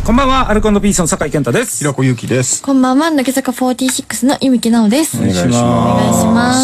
こんばんは、アルコ&ピースの酒井健太です。 平子祐希です。 こんばんは、乃木坂46の弓木奈緒です。 お願いします。 お願いします。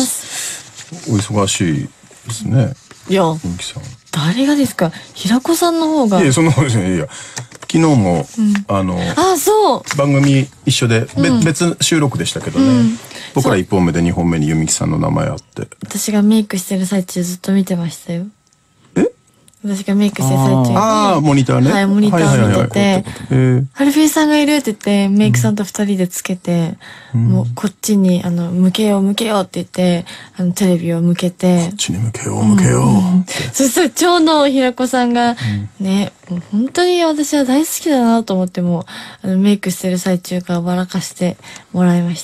お忙しいですね。 いや、 弓木さん。 誰がですか？平子さんの方が。 いや、そんなことじゃない。いや、昨日も、 そう。 番組一緒で、別収録でしたけどね。僕ら1本目で2本目に弓木さんの名前あって。 私がメイクしてる最中ずっと見てましたよ。私がメイクしてる最中に。 ああ、モニターね。 はい、モニター見てて、ハルフィーさんがいるって言って、メイクさんと2人でつけて、もうこっちに、向けようって言って、テレビを向けて。 こっちに向けようって。 そしたら、蝶の平子さんが、ね、本当に私は大好きだなと思って、もう、メイクしてる最中から笑かしてもらいました。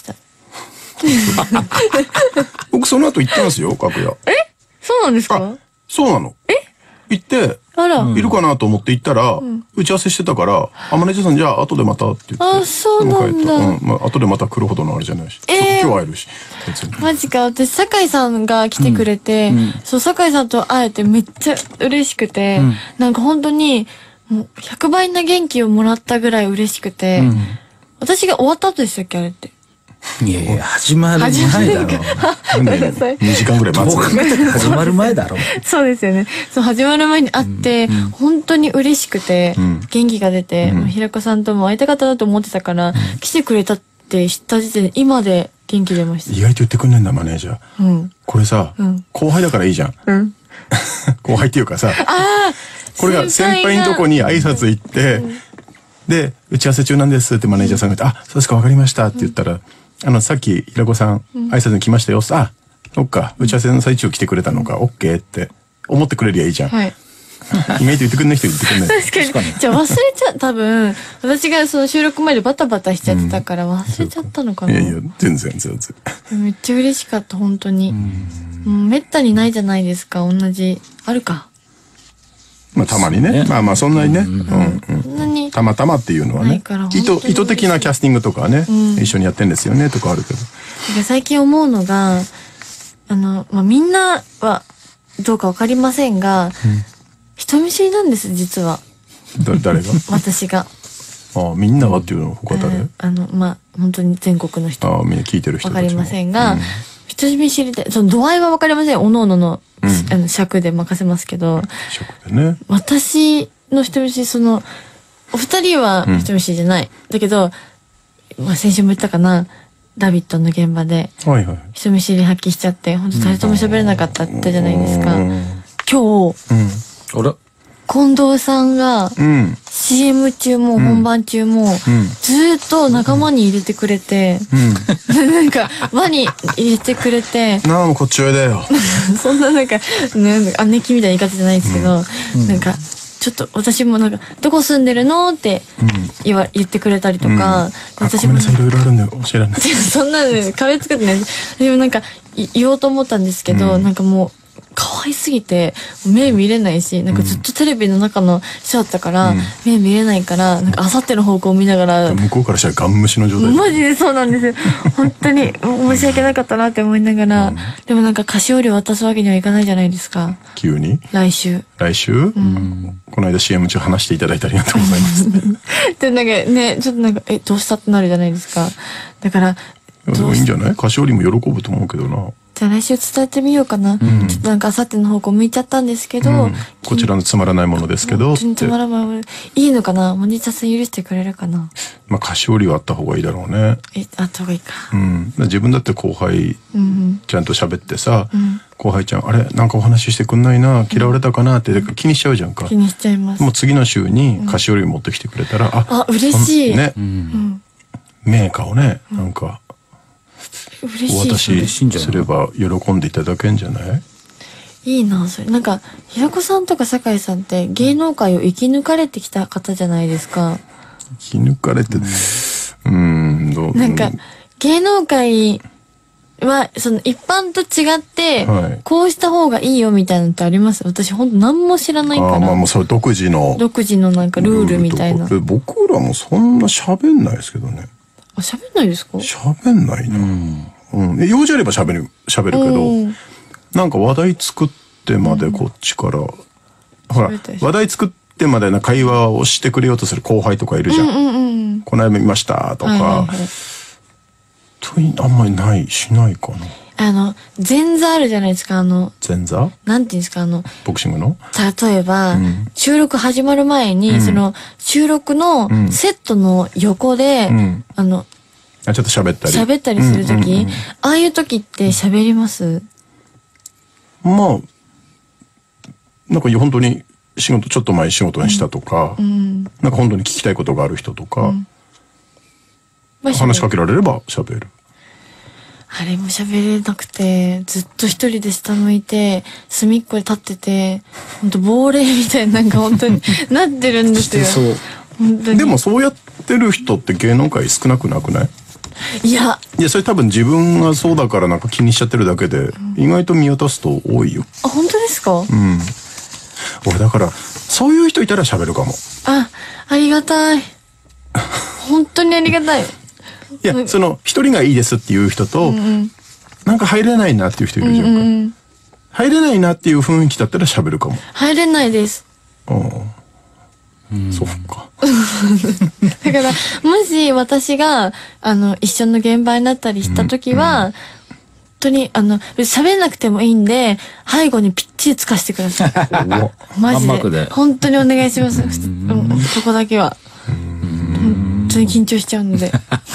僕その後行ったんですよ、楽屋。 そうなんですか？ そうなの。行って、いるかなと思って行ったら、打ち合わせしてたから、マネージャーさんじゃあ後でまたって言って。 あ、そうなんだ。 後でまた来るほどのあれじゃないし。今日会えるし。 マジか。私、酒井さんが来てくれて、そう、酒井さんと会えてめっちゃ嬉しくて、なんか本当に、もう100倍な元気をもらったぐらい嬉しくて、私が終わった後でしたっけ、あれって。 いやいや、始まる前だろ。 2時間ぐらい待つ。 始まる前だろ。 そうですよね。そう、始まる前に会って、本当に嬉しくて、元気が出て、平子さんとも会いたかったなと思ってたから、来てくれたって知った時点で、今で元気出ました。 意外と言ってくんねんだ、マネージャー。これさ、後輩だからいいじゃん。後輩っていうかさ、これが先輩のとこに挨拶行って、で、打ち合わせ中なんですってマネージャーさんが言って、そうですか、わかりましたって言ったら、さっき平子さん、挨拶に来ましたよ。そっか、打ち合わせの最中来てくれたのか、オッケーって思ってくれりゃいいじゃん。はい。意外と言ってくんない人言ってくんない。 確かに。じゃあ忘れちゃう、多分、私がその収録前でバタバタしちゃってたから忘れちゃったのかな。 いや、全然。 めっちゃ嬉しかった、本当に。めったにないじゃないですか、同じ。あるか。 たまにね。まあそんなにね。たまたまっていうのはね。意図的なキャスティングとかね、一緒にやってんですよねとかあるけど。 最近思うのが、みんなはどうかわかりませんが、人見知りなんです、実は。 誰が？ 私が。 みんなはっていうのは他誰？ 本当に全国の人。 みんな聞いてる人たちも。 わかりませんが、人見知りで、その度合いはわかりません。おのおのの、尺で任せますけど。 尺でね。 私の人見知り、お二人は人見知りじゃない。だけど、先週も言ったかな、ラビットの現場で、人見知り発揮しちゃって、本当誰とも喋れなかったって言ったじゃないですか。今日、近藤さんが、CM 中も本番中も、ずっと仲間に入れてくれて、なんか、輪に入れてくれて、 もうこっちおいだよ。 そんな姉貴みたいな言い方じゃないですけど、なんか、ちょっと私もなんか、どこ住んでるのって言ってくれたりとか、 私も。ごめんなさい、いろいろあるんで教えられない。 そんなね、壁作ってない。でもなんか、言おうと思ったんですけど、なんかもう、可愛すぎて、目見れないし、なんかずっとテレビの中の人だったから、目見れないから、なんかあさっての方向を見ながら。 向こうからしたらガン無視の状態。 マジでそうなんですよ。本当に申し訳なかったなって思いながら、でもなんか菓子折り渡すわけにはいかないじゃないですか。 急に？ 来週この間 CM 中話していただいてありがとうございます。 で、なんかね、ちょっとなんか、どうしたってなるじゃないですか。だから、 でもいいんじゃない？菓子折りも喜ぶと思うけどな。 じゃあ来週伝えてみようかな。ちょっとなんかあさっての方向向いちゃったんですけど。 こちらのつまらないものですけど。 つまらないもの。いいのかな？モニターさん許してくれるかな？ 菓子折りはあった方がいいだろうね。 あった方がいいか。 自分だって後輩、ちゃんと喋ってさ、後輩ちゃん、あれなんかお話ししてくんないな、嫌われたかなって気にしちゃうじゃんか。 気にしちゃいます。 もう次の週に菓子折り持ってきてくれたら、 嬉しい。 ね。メーカーをね、なんか、お渡しすれば喜んでいただけんじゃない？ いいな、それ。なんか、平子さんとか酒井さんって芸能界を生き抜かれてきた方じゃないですか。 生き抜かれて、 なんか、芸能界は、一般と違って、こうした方がいいよみたいなのってあります？私ほんと何も知らないから。 もうそれ独自のなんかルールみたいな。 僕らもそんな喋んないですけどね。 喋んないですか？ 喋んないな。用事あれば喋るけど、なんか話題作ってまでこっちから、ほら、話題作っってまでな会話をしてくれようとする後輩とかいるじゃん。この間見ましたとか。あんまりしないかな。 前座あるじゃないですか、 前座なんていうんですか、 ボクシングの例えば、収録始まる前に、収録のセットの横で、 ちょっと喋ったりするとき、ああいうときって喋ります？ まあ、なんか本当にちょっと前仕事にしたとか、なんか本当に聞きたいことがある人とか、話しかけられれば喋る。 あれも喋れなくて、ずっと一人で下向いて、隅っこで立ってて、ほんと亡霊みたいな、なんか本当になってるんですよ。本当に。 でもそうやってる人って芸能界少なくなくない？ いや、 それ多分自分がそうだからなんか気にしちゃってるだけで、意外と見渡すと多いよ。 あ、本当ですか？ 俺だから、そういう人いたら喋るかも。 ありがたい。本当にありがたい。 いや、一人がいいですっていう人と、なんか入れないなっていう人いるじゃんか。入れないなっていう雰囲気だったら喋るかも。 入れないです。 そっか。 だから、もし私が、一緒の現場になったりしたときは、本当に、喋んなくてもいいんで、背後にぴっちりつかしてください。マジで。本当にお願いします。そこだけは。本当に緊張しちゃうので。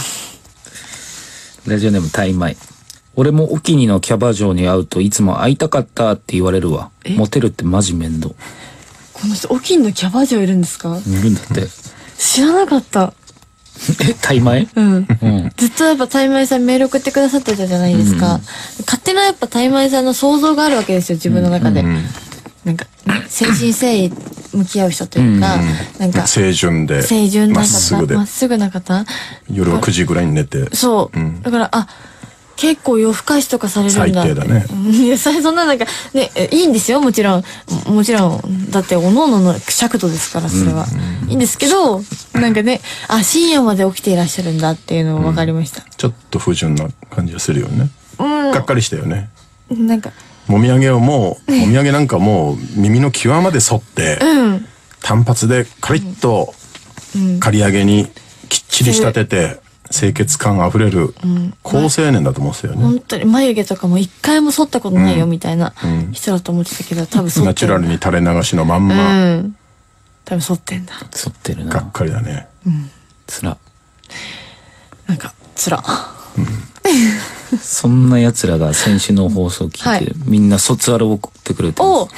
ラジオネームタイマイ。俺もお気にのキャバ嬢に会うといつも会いたかったって言われるわ。モテるってマジ面倒。 この人、お気にのキャバ嬢いるんですか？ いるんだって。 知らなかった。 タイマイ？ ずっとやっぱタイマイさんメール送ってくださってたじゃないですか。勝手なやっぱタイマイさんの想像があるわけですよ、自分の中で。なんか、誠心誠意向き合う人というか、なんか、 清純な方、まっすぐな方。 夜は9時ぐらいに寝て。 そう。だから、結構夜更かしとかされるんだって。 最低だね。 いや、そんななんか、ね、いいんですよ、もちろん。だって、各々の尺度ですから、それは。いいんですけど、なんかね、深夜まで起きていらっしゃるんだっていうのが分かりました。 ちょっと不純な感じがするよね。がっかりしたよね。 なんか、 もみあげなんかもう耳の際まで沿って、単発でカリッと刈り上げにきっちり仕立てて、清潔感あふれる好青年だと思ってたよね。 本当に眉毛とかも一回も剃ったことないよみたいな人だと思ってたけど、多分剃ってる。 ナチュラルに垂れ流しのまんま。 多分剃ってんだ。 剃ってるな。 がっかりだね。 つら。 なんか、つら。 そんな奴らが先週の放送を聞いて、みんな卒アルを送ってくれてます。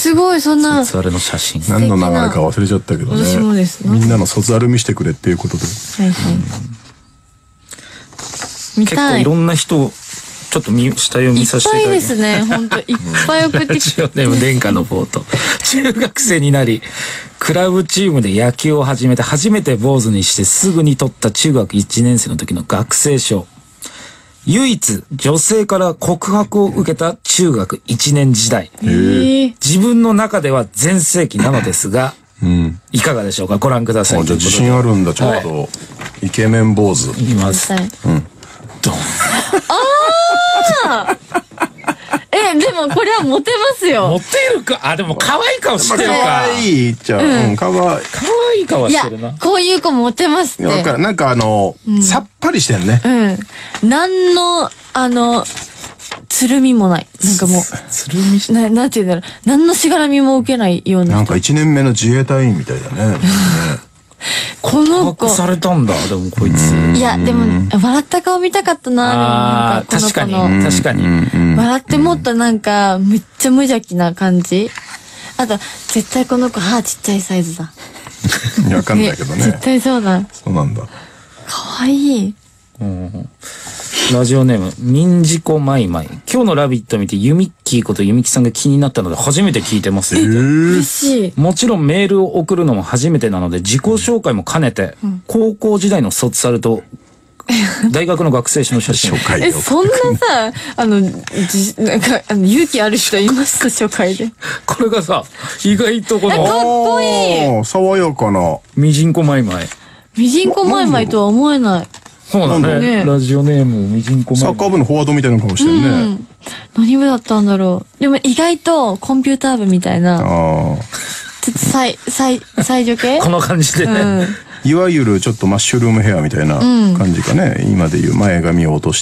すごい、そんな。 卒アルの写真。 何の流れか忘れちゃったけどね。 私もですね。 みんなの卒アル見せてくれっていうことで。 はいはい。 結構いろんな人、ちょっと下読みさせていただきます。 いっぱいですね、本当いっぱい送ってきて。 ラジオネーム殿下のフォート。中学生になり、クラブチームで野球を始めて、初めて坊主にしてすぐに取った中学1年生の時の学生証。唯一女性から告白を受けた中学1年時代。自分の中では全盛期なのですが、いかがでしょうか？ご覧ください。 じゃあ自信あるんだ、ちょっと。イケメン坊主。 いきます。ドン。 でもこれはモテますよ。 モテるか。でも可愛い顔してるか。 可愛いじゃん。可愛い顔してるな。 こういう子モテますって。 なんかさっぱりしてるね。 何の、つるみもない。なんかもう。 つるみなんて言うんだろう。何のしがらみも受けないような。 なんか1年目の自衛隊員みたいだね。 この子。 されたんだ、でもこいつ。 いや、でも、笑った顔見たかったな。 確かに。 笑ってもっとなんか、めっちゃ無邪気な感じ。あと、絶対この子歯ちっちゃいサイズだ。 わかんないけどね。 絶対そうだ。 そうなんだ。 かわいい。 ラジオネーム、みんじこまいまい。今日のラビット見て、ゆみっきーことゆみきさんが気になったので、初めて聞いてます。 嬉しい。 もちろんメールを送るのも初めてなので、自己紹介も兼ねて、高校時代の卒アルと、大学の学生証の写真。 そんなさ、なんか、勇気ある人いました、初回で。 これがさ、意外とこの、 かっこいい。 爽やかな。 みじんこまいまい。 みじんこまいまいとは思えない。 そうだね。ラジオネーム、みじんこまいまい。 サッカー部のフォワードみたいな顔してるね。 何部だったんだろう。でも意外とコンピューター部みたいな。 最女系この感じでね。 いわゆるちょっとマッシュルームヘアみたいな感じかね。今でいう前髪を落として。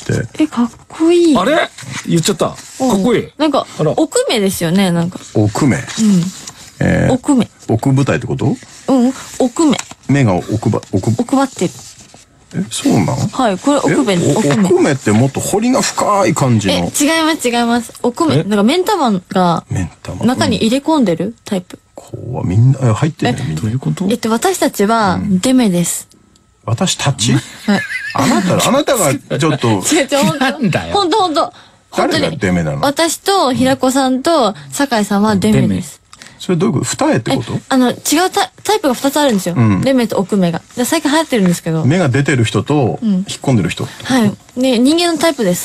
かっこいい。 あれ言っちゃった。かっこいい。 なんか、奥目ですよね、なんか。 奥目。 奥目。 奥舞台ってこと？ 奥目。 目が奥張ってる。 そうなの？ はい、これ奥目。 奥目ってもっと彫りが深い感じの。 違います。奥目。なんか目ん玉が中に入れ込んでるタイプ。 こうみんな入ってるね。 どういうこと？ 私たちはデメです。 私たち？あなたがちょっと。 なんだよ。本当。 誰がデメなの？ 私と平子さんと酒井さんはデメです。 それどういうこと？二重ってこと？ 違うタイプが2つあるんですよ。デメと奥目が。最近流行ってるんですけど。 目が出てる人と引っ込んでる人。 はい。で、人間のタイプです。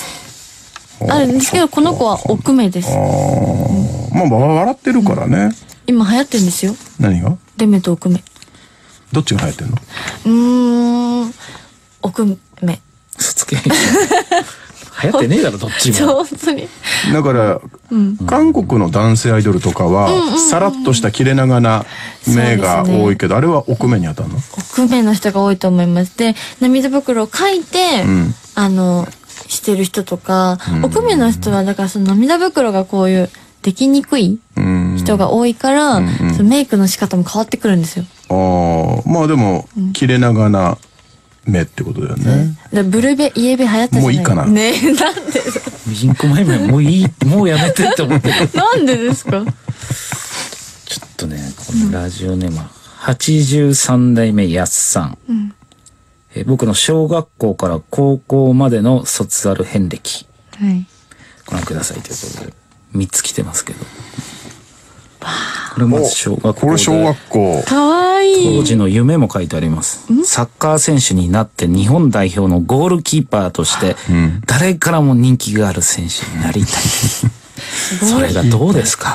あるんですけど、この子は奥目です。 まあ笑ってるからね。 今流行ってるんですよ。 何が？ デメと奥目。 どっちが流行ってんの？ 奥目。 嘘つけ。流行ってねえだろ、どっちも。 本当に。 だから、韓国の男性アイドルとかは、さらっとした切れ長な目が多いけど、あれは奥目に当たるの？ 奥目の人が多いと思います。で、涙袋を書いて、してる人とか、奥目の人は、だからその涙袋がこういう、できにくい人が多いから、そのメイクの仕方も変わってくるんですよ。 まあでも、切れ長な目ってことだよね。 ブルベ、イエベ流行ったじゃない？ もういいかな。 ねえ、なんで？ ミジンコマイマイもういい、もうやめてって思ってる。 なんでですか？ ちょっとね、このラジオネーム、83代目やっさん。僕の小学校から高校までの卒アル遍歴。ご覧くださいということで、3つ来てますけど。これまず小学校で。 これ小学校。 かわいい。 当時の夢も書いてあります。サッカー選手になって日本代表のゴールキーパーとして、誰からも人気がある選手になりたい。それがどうですか？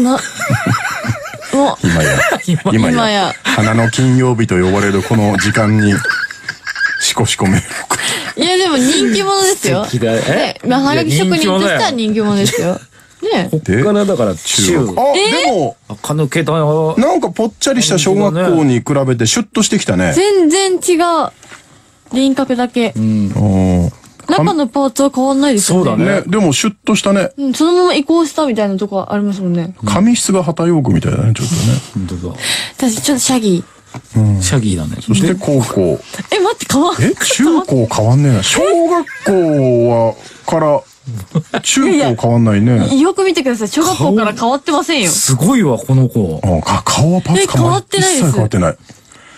今や花の金曜日と呼ばれるこの時間にしこしこメールを。 いやでも人気者ですよ。 素敵だ。 はがき職人としては人気者ですよ。ね。 こっからだから中。 でも垢抜けたよ。 なんかぽっちゃりした小学校に比べてシュッとしてきたね。 全然違う。輪郭だけ。中のパーツは変わんないですよね。 そうだね。 でもシュッとしたね。 そのまま移行したみたいなとこありますもんね。 髪質が旗ヨークみたいだね、ちょっとね。 本当だ。 私ちょっとシャギー。シャギーだね。 そして高校。 待って、 中高変わんねえな。小学校から中高変わんないね。 よく見てください。小学校から変わってませんよ。 すごいわ、この子。 顔はパス変わってないです。 一切変わってない。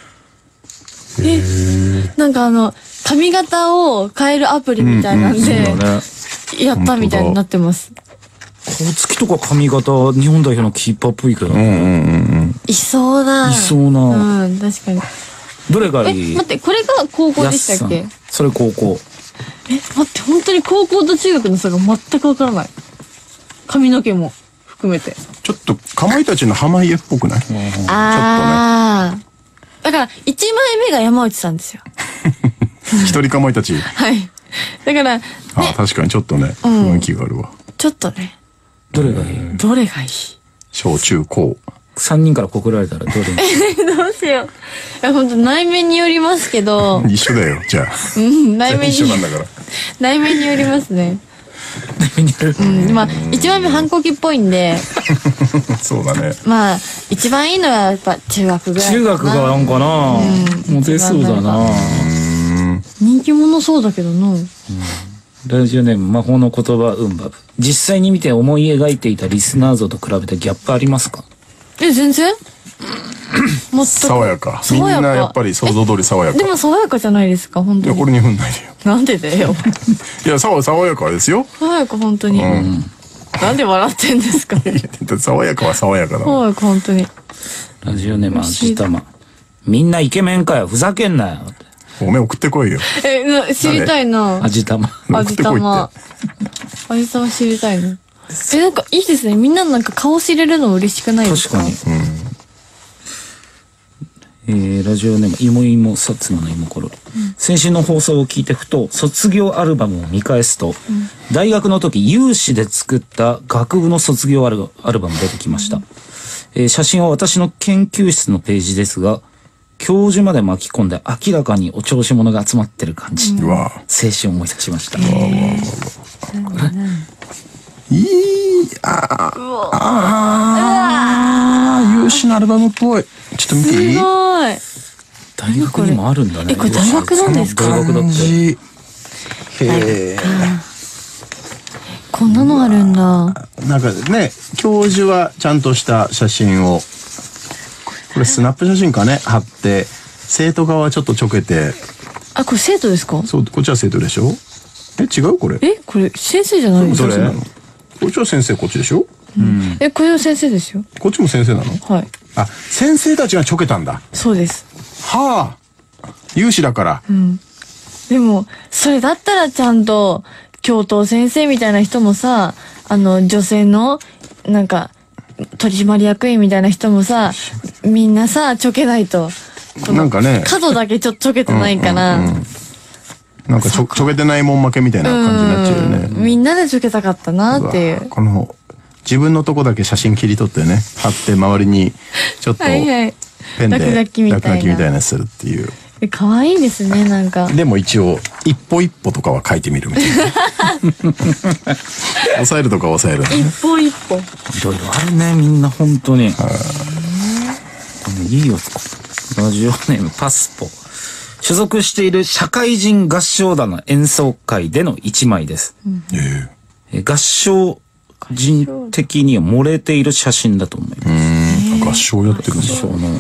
なんか髪型を変えるアプリみたいなんで、やったみたいになってます。 顔つきとか髪型、日本代表のキーパーっぽいけど。 いそうだ。 いそうな。 確かに。 どれがいい？ 待って、これが高校でしたっけ？ それ高校。 待って、本当に高校と中学の差が全くわからない。髪の毛も含めて。 ちょっと、かまいたちの濱家っぽくない？ちょっとね。 だから、1枚目が山内さんですよ。 一人かまいたち。 はい。だから、 確かにちょっとね、雰囲気があるわ。 ちょっとね。 どれがいい？ どれがいい？ 小中高。 3人から告られたらどれどうしよう。本当内面によりますけど。 一緒だよ、じゃあ。 内面に。 一緒なんだから。 内面によりますね。 内面による。 まあ、一番目反抗期っぽいんで。 そうだね。 まあ、一番いいのはやっぱ中学ぐらい。 中学がなんかな。モテそうだな。 人気者そうだけどな。 ラジオネーム魔法の言葉バブ。実際に見て思い描いていたリスナー像と比べてギャップありますか？ 全然全く爽やか。みんなやっぱり想像通り爽やか。 でも爽やかじゃないですか、本当に。 いや、これ2分ないでよ。 なんでだよ。 いや、爽やかですよ。 爽やか、本当に。なんで笑ってんですか？ 爽やかは爽やかだ。 爽やか、本当に。 ラジオネーム味玉。みんなイケメンかよ、ふざけんなよ。 おめえ送ってこいよ。 知りたいな。 味玉。 味玉。味玉知りたいな。なんかいいですね。みんななんか顔知れるの嬉しくないですか？ 確かに。ラジオネーム、いもいもさつまのいもころり。先週の放送を聞いてふと、卒業アルバムを見返すと、大学の時有志で作った学部の卒業アルバム出てきました。 写真は私の研究室のページですが、教授まで巻き込んで明らかにお調子者が集まってる感じ。青春を思い出しました。 有志のアルバムっぽい。ちょっと見ていい？ すごい。 大学にもあるんだね。 これ大学なんですか？ 大学だって。 へえ。 こんなのあるんだ。 なんかね、教授はちゃんとした写真を、これスナップ写真かね、貼って、生徒側はちょっとちょけて。 あ、これ生徒ですか？ そう、こっちは生徒でしょ？違うこれ。 これ先生じゃないですか？ こっちは先生、こっちでしょ？ これは先生ですよ。 こっちも先生なの？ はい。 あ、先生たちがちょけたんだ。 そうです。 はあ。有志だから。 でも、それだったらちゃんと、教頭先生みたいな人もさ、女性の、なんか、取締役員みたいな人もさ、みんなさ、ちょけないと。 なんかね。 角だけちょっとちょけてないから。 なんかちょけてないもん負けみたいな感じになっちゃうよね。 みんなでちょけたかったなっていう。 この、自分のとこだけ写真切り取ってね、貼って周りに、ちょっと、ペンで、 落書きみたいなするっていう。 可愛いですね、なんか。 でも一応、一歩一歩とかは書いてみるみたいな。抑えるとか抑える。 一歩一歩。 いろいろあるね、みんな本当に。いいよ、ラジオネームパスポ。所属している社会人合唱団の演奏会での一枚です。合唱人的には漏れている写真だと思います。 合唱やってるんだ。合唱の。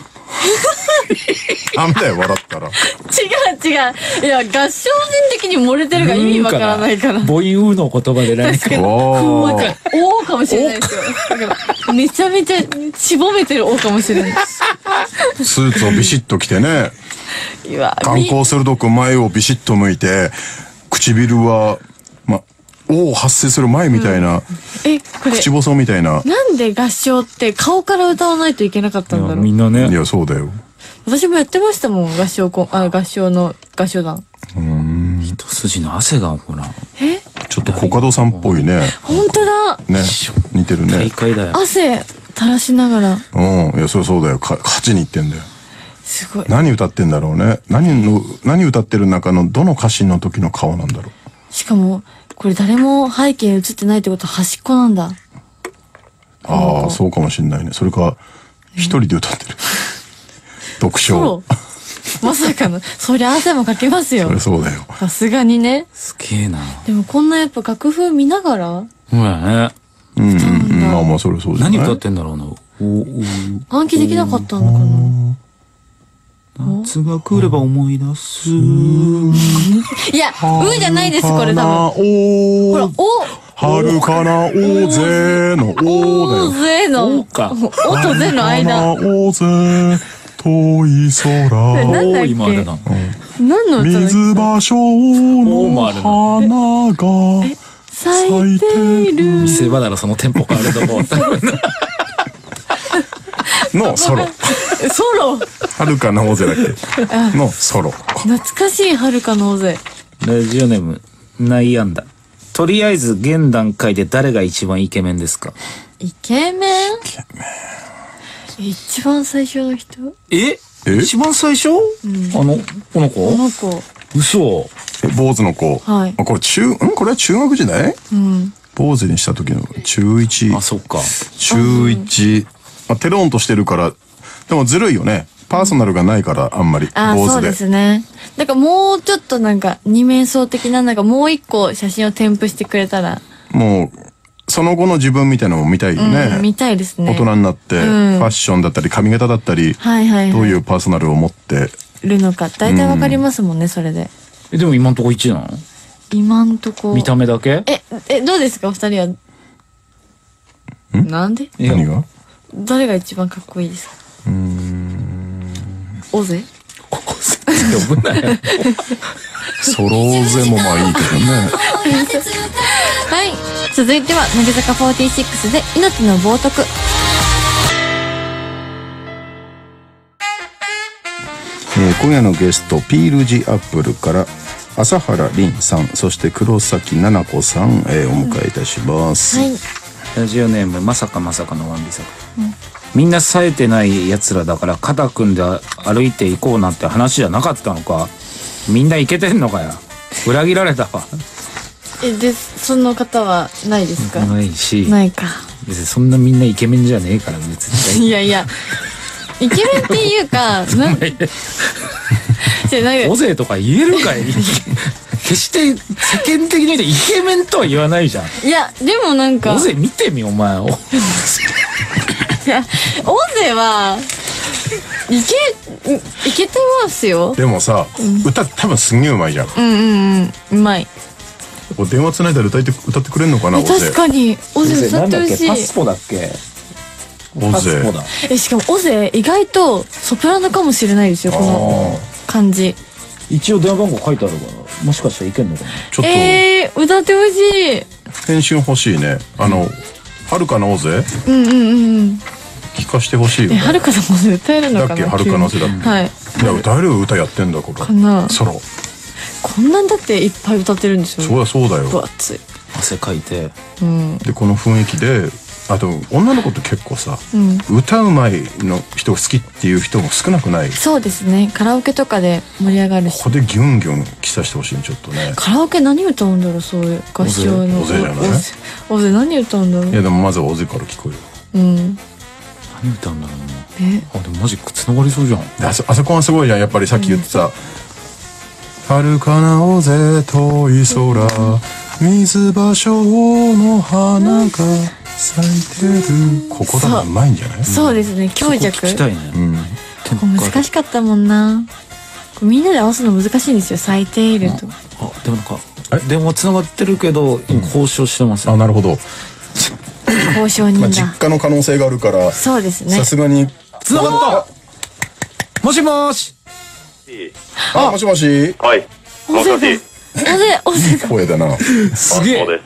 ダメだよ、笑ったら。違う。 いや、合唱人的に漏れてるが意味わからないから。 母音うの言葉で何か。 おーかもしれないですよ。だからめちゃめちゃしぼめてるおーかもしれない。 スーツをビシッと着てね。眼光鋭く前をビシッと向いて、唇は、を発生する前みたいな、これ口細みたいな。 なんで合唱って顔から歌わないといけなかったんだろう。 みんなね。 いや、そうだよ。 私もやってましたもん、合唱の合唱団。 一筋の汗がほら。 ちょっとコカドさんっぽいね。 本当だ。 ね、似てるね。 大会だよ。 汗垂らしながら。 いや、そうだよ。勝ちにいってんだよ。 すごい。 何歌ってんだろうね。何歌ってる中のどの歌詞の時の顔なんだろう。 しかも、これ誰も背景映ってないってことは端っこなんだ。 ああ、そうかもしんないね。それか、一人で歌ってる。読書。 まさかの、そりゃ汗もかけますよ。 それそうだよ。 さすがにね。 すげえな。 でもこんなやっぱ楽譜見ながらそうやね。 まあそれそうじゃない。 何歌ってんだろうな。 暗記できなかったのかな。 夏が来れば思い出す。いや、じゃないです、これ多分。ほら、 春かなおぜのおだよ。 おぜの。おとぜの間。 おぜ、遠い空。 遠いまでな。 何の歌だっけ？ 水場所の花が咲いている。 見せ場ならそのテンポがあると思う。 のソロ。 ソロ。 遥かな大勢だっけのソロ。 懐かしい遥かな大勢。 ラジオネーム悩んだ。とりあえず現段階で誰が一番イケメンですか？ イケメン？一番最初の人？ 一番最初？この子？ この子。 嘘。 坊主の子。 はい。 これは中学時代？坊主にした時の中1。 あ、そっか。 中1。テロンとしてるから、でもずるいよね。パーソナルがないからあんまり坊主で。 そうですね。なんかもうちょっとなんか二面相的ななんかもう一個写真を添付してくれたら。 もう、その後の自分みたいなのも見たいよね。 見たいですね。 大人になって、ファッションだったり髪型だったり、どういうパーソナルを持ってるのか。大体わかりますもんね、それで。 でも今んとこ1なの？ 今んとこ。 見た目だけ？ どうですか、お二人は。なんで？ 何が？ 誰が一番かっこいいですか？オゼ？ 呼ぶなよ。 ソロゼもまあいいけどね。 はい。続いては、乃木坂46で命の冒涜。 今夜のゲスト、ピールジアップルから朝原凛さん、そして黒崎奈々子さん、お迎えいたします。 はい。 ラジオネームまさかのワンビサカ。 みんな冴えてない奴らだから肩組んで歩いていこうなんて話じゃなかったのか。みんなイケてんのかよ。裏切られたわ。 で、その方はないですか？ ないし。 ないか。 別にそんなみんなイケメンじゃねえから別に。 いやいや、イケメンっていうか、 オゼとか言えるかい。決して世間的に言うとイケメンとは言わないじゃん。 いや、でもなんか。 オゼ見てみ、お前を。 いや、オゼは、いけてますよ。 でもさ、歌多分すんげえうまいじゃん。 うまい。 電話つないだら歌ってくれんのかな、オゼ。 確かに、オゼ歌ってほしい。 パスポだっけ？ オゼ。 しかもオゼ、意外とソプラノかもしれないですよ、この感じ。 一応電話番号書いてあるから、もしかしたらいけんのかな。 ちょっと。歌ってほしい。 返信欲しいね。はるかなオゼ？聞かしてほしいよね。 はるかなオゼ歌えるのかな。 だっけ、はるかなオゼだって。はい。いや、歌える歌やってんだ、これ。 かな。 ソロ。 こんなんだっていっぱい歌ってるんですよ。 そうだよ。 分厚い。 汗かいて。 で、この雰囲気で、あと女の子って結構さ、歌うまいの人好きっていう人も少なくない？ そうですね。カラオケとかで盛り上がるし。 ここでギュンギュン着させてほしいね、ちょっとね。 カラオケ何歌うんだろう、そういう合唱の。 オゼじゃない？ オゼ何歌うんだろう。 いや、でもまずはオゼから聞こえる。 何歌うんだろうね。でもマジつながりそうじゃん。 あそこはすごいじゃん。やっぱりさっき言ってた、遥かな大勢遠い空、水芭蕉の花が咲いてる。ここだとうまいんじゃない？ そうですね。強弱。 聞きたいね。 ここ難しかったもんな。みんなで合わせるの難しいんですよ。咲いていると。 でもなんか電話つながってるけど交渉してます。 あ、なるほど。 交渉人だ。 実家の可能性があるから。 そうですね。 さすがにつながった。もしもし。 あ、もしもし。 はい。もしもし。 おぜ声だな。 すげえ。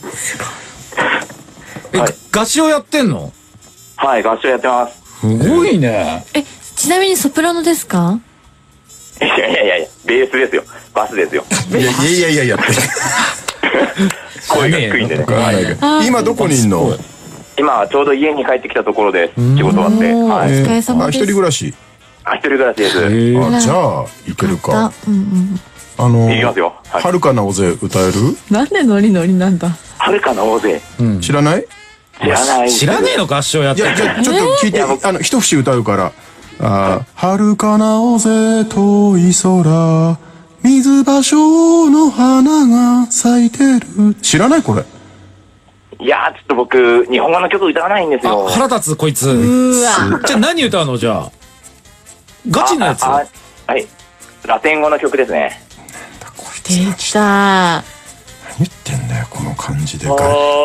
合唱やってんの？ はい、合唱やってます。 すごいね。 ちなみにソプラノですか？ いや、ベースですよ。バスですよ。 いやって。 声が低いんでね。 今どこにいんの？ 今ちょうど家に帰ってきたところです。仕事終わって。 お疲れ様です。 一人暮らし？ 一人暮らしです。 じゃあいけるか。 いきますよ。 はるかな大勢歌える？ なんでノリノリなんだ。 はるかな大勢。 知らない？ 知らない。 知らねえの合唱やってる。 じゃあちょっと聞いて、一節歌うから。はるかな大勢遠い空、水芭蕉の花が咲いてる。知らないこれ？ いやちょっと僕日本語の曲歌わないんですよ。 腹立つこいつ。じゃあ何歌うの？じゃあガチのやつ。 はい。ラテン語の曲ですね。 出た。 何言ってんだよこの感じで。いや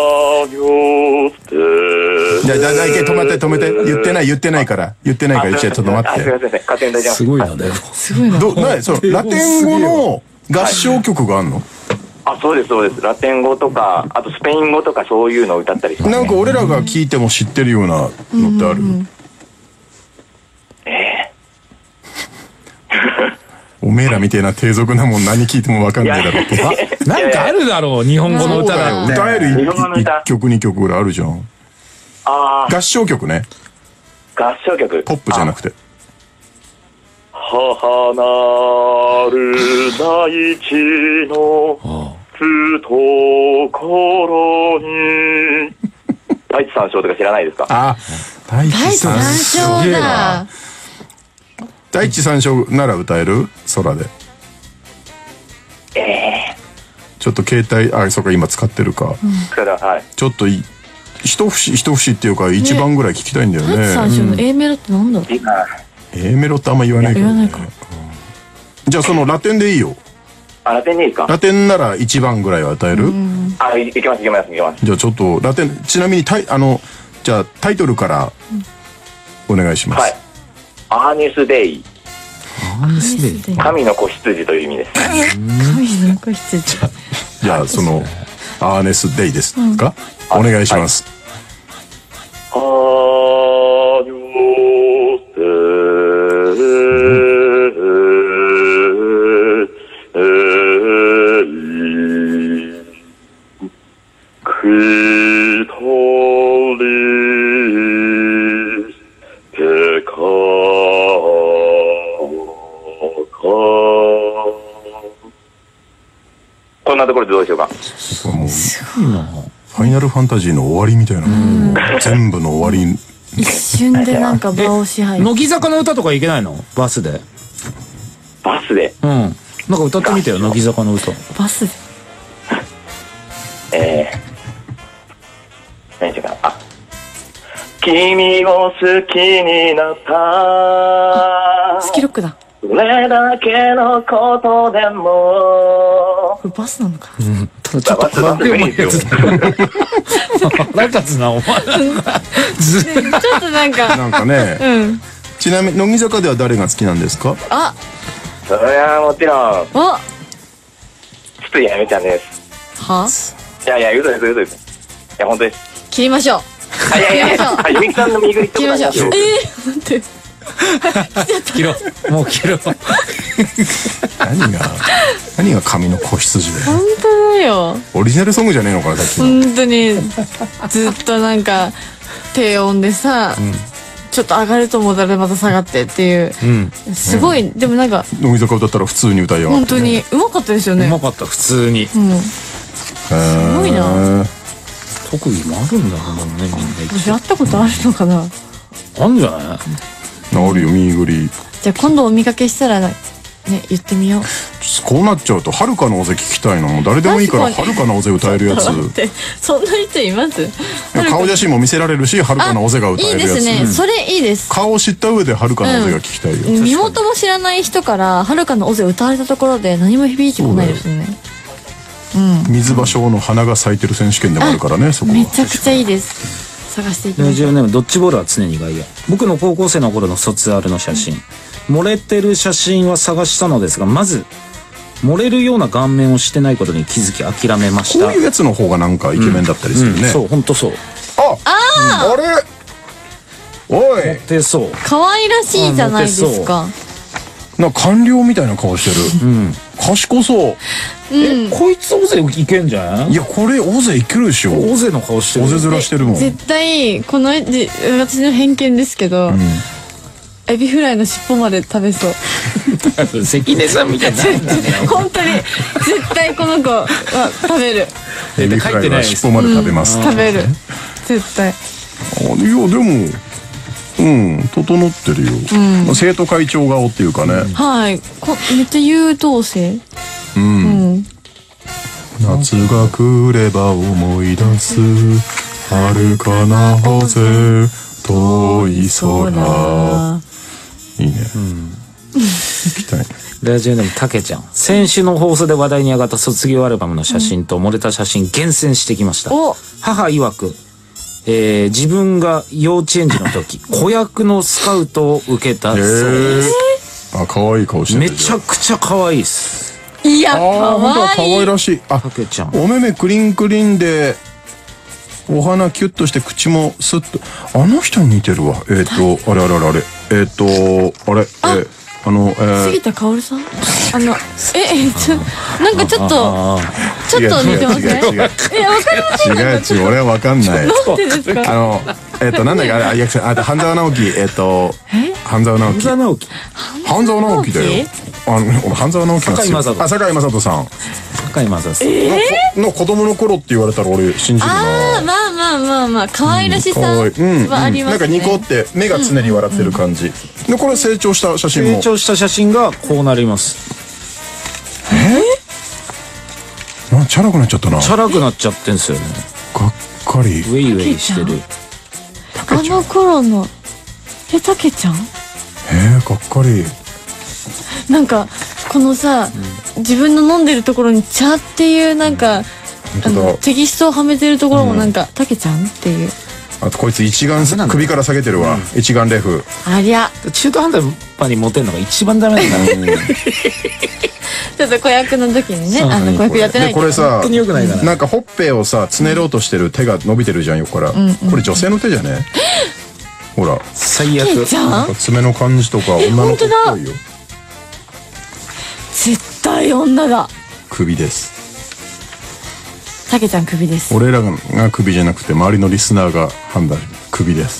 止めて言ってないからちょっと待って。 すいません勝手に大丈夫。 すごいなでも。 すごいな。 ラテン語の合唱曲があんの？ そうです。ラテン語とかあとスペイン語とかそういうのを歌ったりしますね。 なんか俺らが聞いても知ってるようなのってある？おめえらみたいな低俗なもん何聞いても分かんないだろって。 なんかあるだろう日本語の歌だって。 歌える1曲2曲ぐらいあるじゃん。合唱曲ね。 合唱曲。 ポップじゃなくて。 母なる大地の懐に。大地三唱とか知らないですか？ 大地三唱だ。大地三唱なら歌える？空で。ちょっと携帯、そうか今使ってるか。ちょっと一節っていうか一番ぐらい聞きたいんだよね。 大地三唱の A メロってなんだろう ？A メロってあんま言わないからね。じゃあそのラテンでいいよ。 ラテンでいいですか？ ラテンなら一番ぐらいは歌える？ いきます。じゃあちょっとラテン、ちなみにじゃあタイトルからお願いします。 アーニスデイ。神の子羊という意味です。 神の子羊。 じゃあそのアーネスデイですか？お願いします。 なところでどうでしょうか。 もうファイナルファンタジーの終わりみたいな、全部の終わり。 一瞬でなんか場を支配。 乃木坂の歌とかいけないの？バスで。 バスで。 うん。なんか歌ってみてよ、乃木坂の歌。 バスで。 何ていうかな。あ、君を好きになった。 スキロックだ。 それだけのことでも。 これバスなのか。 うん。ただちょっと腹立つな、お前。ちょっとなんか。 なんかね。ちなみに、乃木坂では誰が好きなんですか？ あ、 それはもちろん。 あ、 ちょっとやめちゃんです。 は？ いやいや、嘘です、嘘です。いや、本当です。 切りましょう。 いやいやいや、ゆみきさんの身ぐりってことなんですよ。 待って。 切ろう。もう切ろう。 何が髪の子羊だよ。 本当だよ。 オリジナルソングじゃねえのかな、さっきの。 本当にずっとなんか低音でさ、ちょっと上がると思ったらまた下がってっていう、すごい。でもなんか乃木坂歌ったら普通に歌いやがって。 本当にうまかったですよね。 うまかった、普通に。 すごいな。 特技もあるんだもんね、みんな。 やったことあるのかな。 あんじゃない？ あるよ、ミーグリ。 じゃあ今度お見かけしたらね、言ってみよう。 こうなっちゃうとはるかの尾瀬聞きたいの。もう誰でもいいからはるかの尾瀬歌えるやつ。 そんな人います？ 顔写真も見せられるし、はるかの尾瀬が歌えるやつ。 いいですね。それいいです。 顔を知った上ではるかの尾瀬が聞きたいよ。 身元も知らない人からはるかの尾瀬歌われたところで何も響いてこないですね。 水場所の花が咲いてる選手権でもあるからね、そこは。 めちゃくちゃいいです。探していきまラジしょう。 オネームドッジボールは常に外野。僕の高校生の頃の卒アルの写真。漏れてる写真は探したのですが、まず漏れるような顔面をしてないことに気づき諦めました。 こういうやつの方がなんかイケメンだったりするね。 そう、本当そう。 あれおい、 モテそう。 可愛らしいじゃないですか。 なんか官僚みたいな顔してる。賢そう。 こいつ大勢いけんじゃん。 いや、これ大勢いけるでしょ。 大勢の顔してる。 大勢面してるもん。 絶対この私の偏見ですけど、エビフライの尻尾まで食べそう。 関根さんみたいな。 本当に絶対この子は食べる。 エビフライは尻尾まで食べます。 食べる。絶対。 いや、でも整ってるよ。生徒会長顔っていうかね。 はい。めっちゃ優等生。 夏が来れば思い出す遥かな尾瀬遠い空。いいね。行きたい。 ラジオネームたけちゃん。先週の放送で話題に上がった卒業アルバムの写真と漏れた写真厳選してきました。母曰く、自分が幼稚園児の時子役のスカウトを受けたそうです。 あ、可愛い顔してる。 めちゃくちゃ可愛いっす。 いや、可愛らしい。 たけちゃん。 お目目クリンクリンでお鼻キュッとして口もスッと。あの人に似てるわ。あれ。 杉田薫さん。なんかちょっと似てますね。わかりません。 違う、俺はわかんない。 なんでですか。 なんだっけ、あれ、半沢直樹、半沢直樹だよ。半沢直樹。 堺雅人。 堺雅人さん。 堺雅人さん。 の子供の頃って言われたら俺信じるな。 まあ可愛らしさはありますね。 なんかニコって目が常に笑ってる感じ。で、これ成長した写真も。 成長した写真がこうなります。 チャラくなっちゃったな。 チャラくなっちゃってんすよね。 がっかり。 ウェイウェイしてる。 あの頃のたけちゃん。 がっかり。 なんかこのさ、自分の飲んでるところに茶っていうなんかテキストをはめてるところもなんかたけちゃんっていう。 あとこいつ一眼首から下げてるわ。一眼レフ。 ありゃ。 中途半端にモテるのが一番ダメなんだね。 ちょっと子役の時にね、子役やってないけど。 これさ、なんかほっぺをさつねろうとしてる手が伸びてるじゃん、横から。これ女性の手じゃね？ほら。 最悪。 爪の感じとか女の子っぽいよ。 絶対女だ。 首です。 たけちゃん首です。 俺らが首じゃなくて周りのリスナーが判断。首です。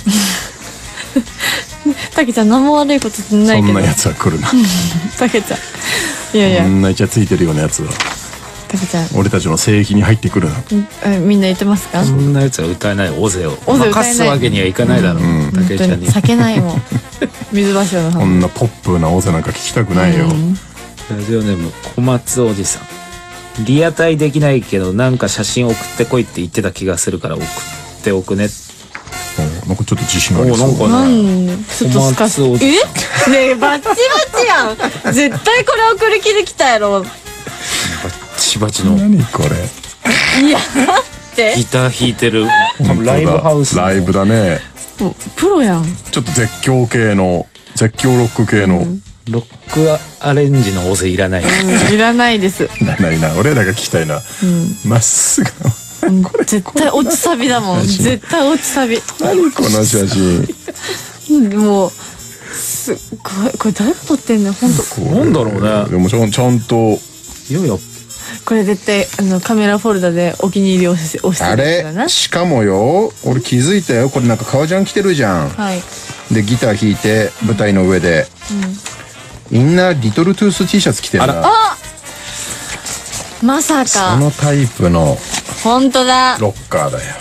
たけちゃん何も悪いことないけど。 そんなやつは来るな。 たけちゃん。いやいや。 そんなイチャついてるようなやつは。 たけちゃん。 俺たちの聖域に入ってくるな。 みんな言ってますか？ そんなやつは歌えない。オゼをオゼ歌えない任すわけにはいかないだろう。たけちゃんに避けないもん。水柱のこんなポップなオゼなんか聞きたくないよ。 ラジオネーム小松おじさん。リアタイできないけどなんか写真送ってこいって言ってた気がするから送っておくね。 なんかちょっと自信がありそう。 ちょっとスカス。ねえバッチバチやん。絶対これ送り切りきたやろ。 バッチバチの。 何これ。 いやだってギター弾いてるライブハウス。 ライブだね。 プロやん。 ちょっと絶叫系の絶叫ロック系の。 ロックアレンジのオゼいらない。 いらないです。 ないな。俺らが聞きたいな。まっすぐ。 絶対落ちサビだもん。絶対落ちサビ。 何この写真。 もうすごい。これ誰が撮ってんの？本当。 なんだろうね。 でもちゃんと。いやいや。 これ絶対カメラフォルダでお気に入りを押してるあれしかもよ、俺気づいたよ。これなんか革ジャン着てるじゃん。 はい。 でギター弾いて舞台の上で。みんなリトルトゥース T シャツ着てるな。 あ、まさかそのタイプの本当だ。 ロッカーだよ。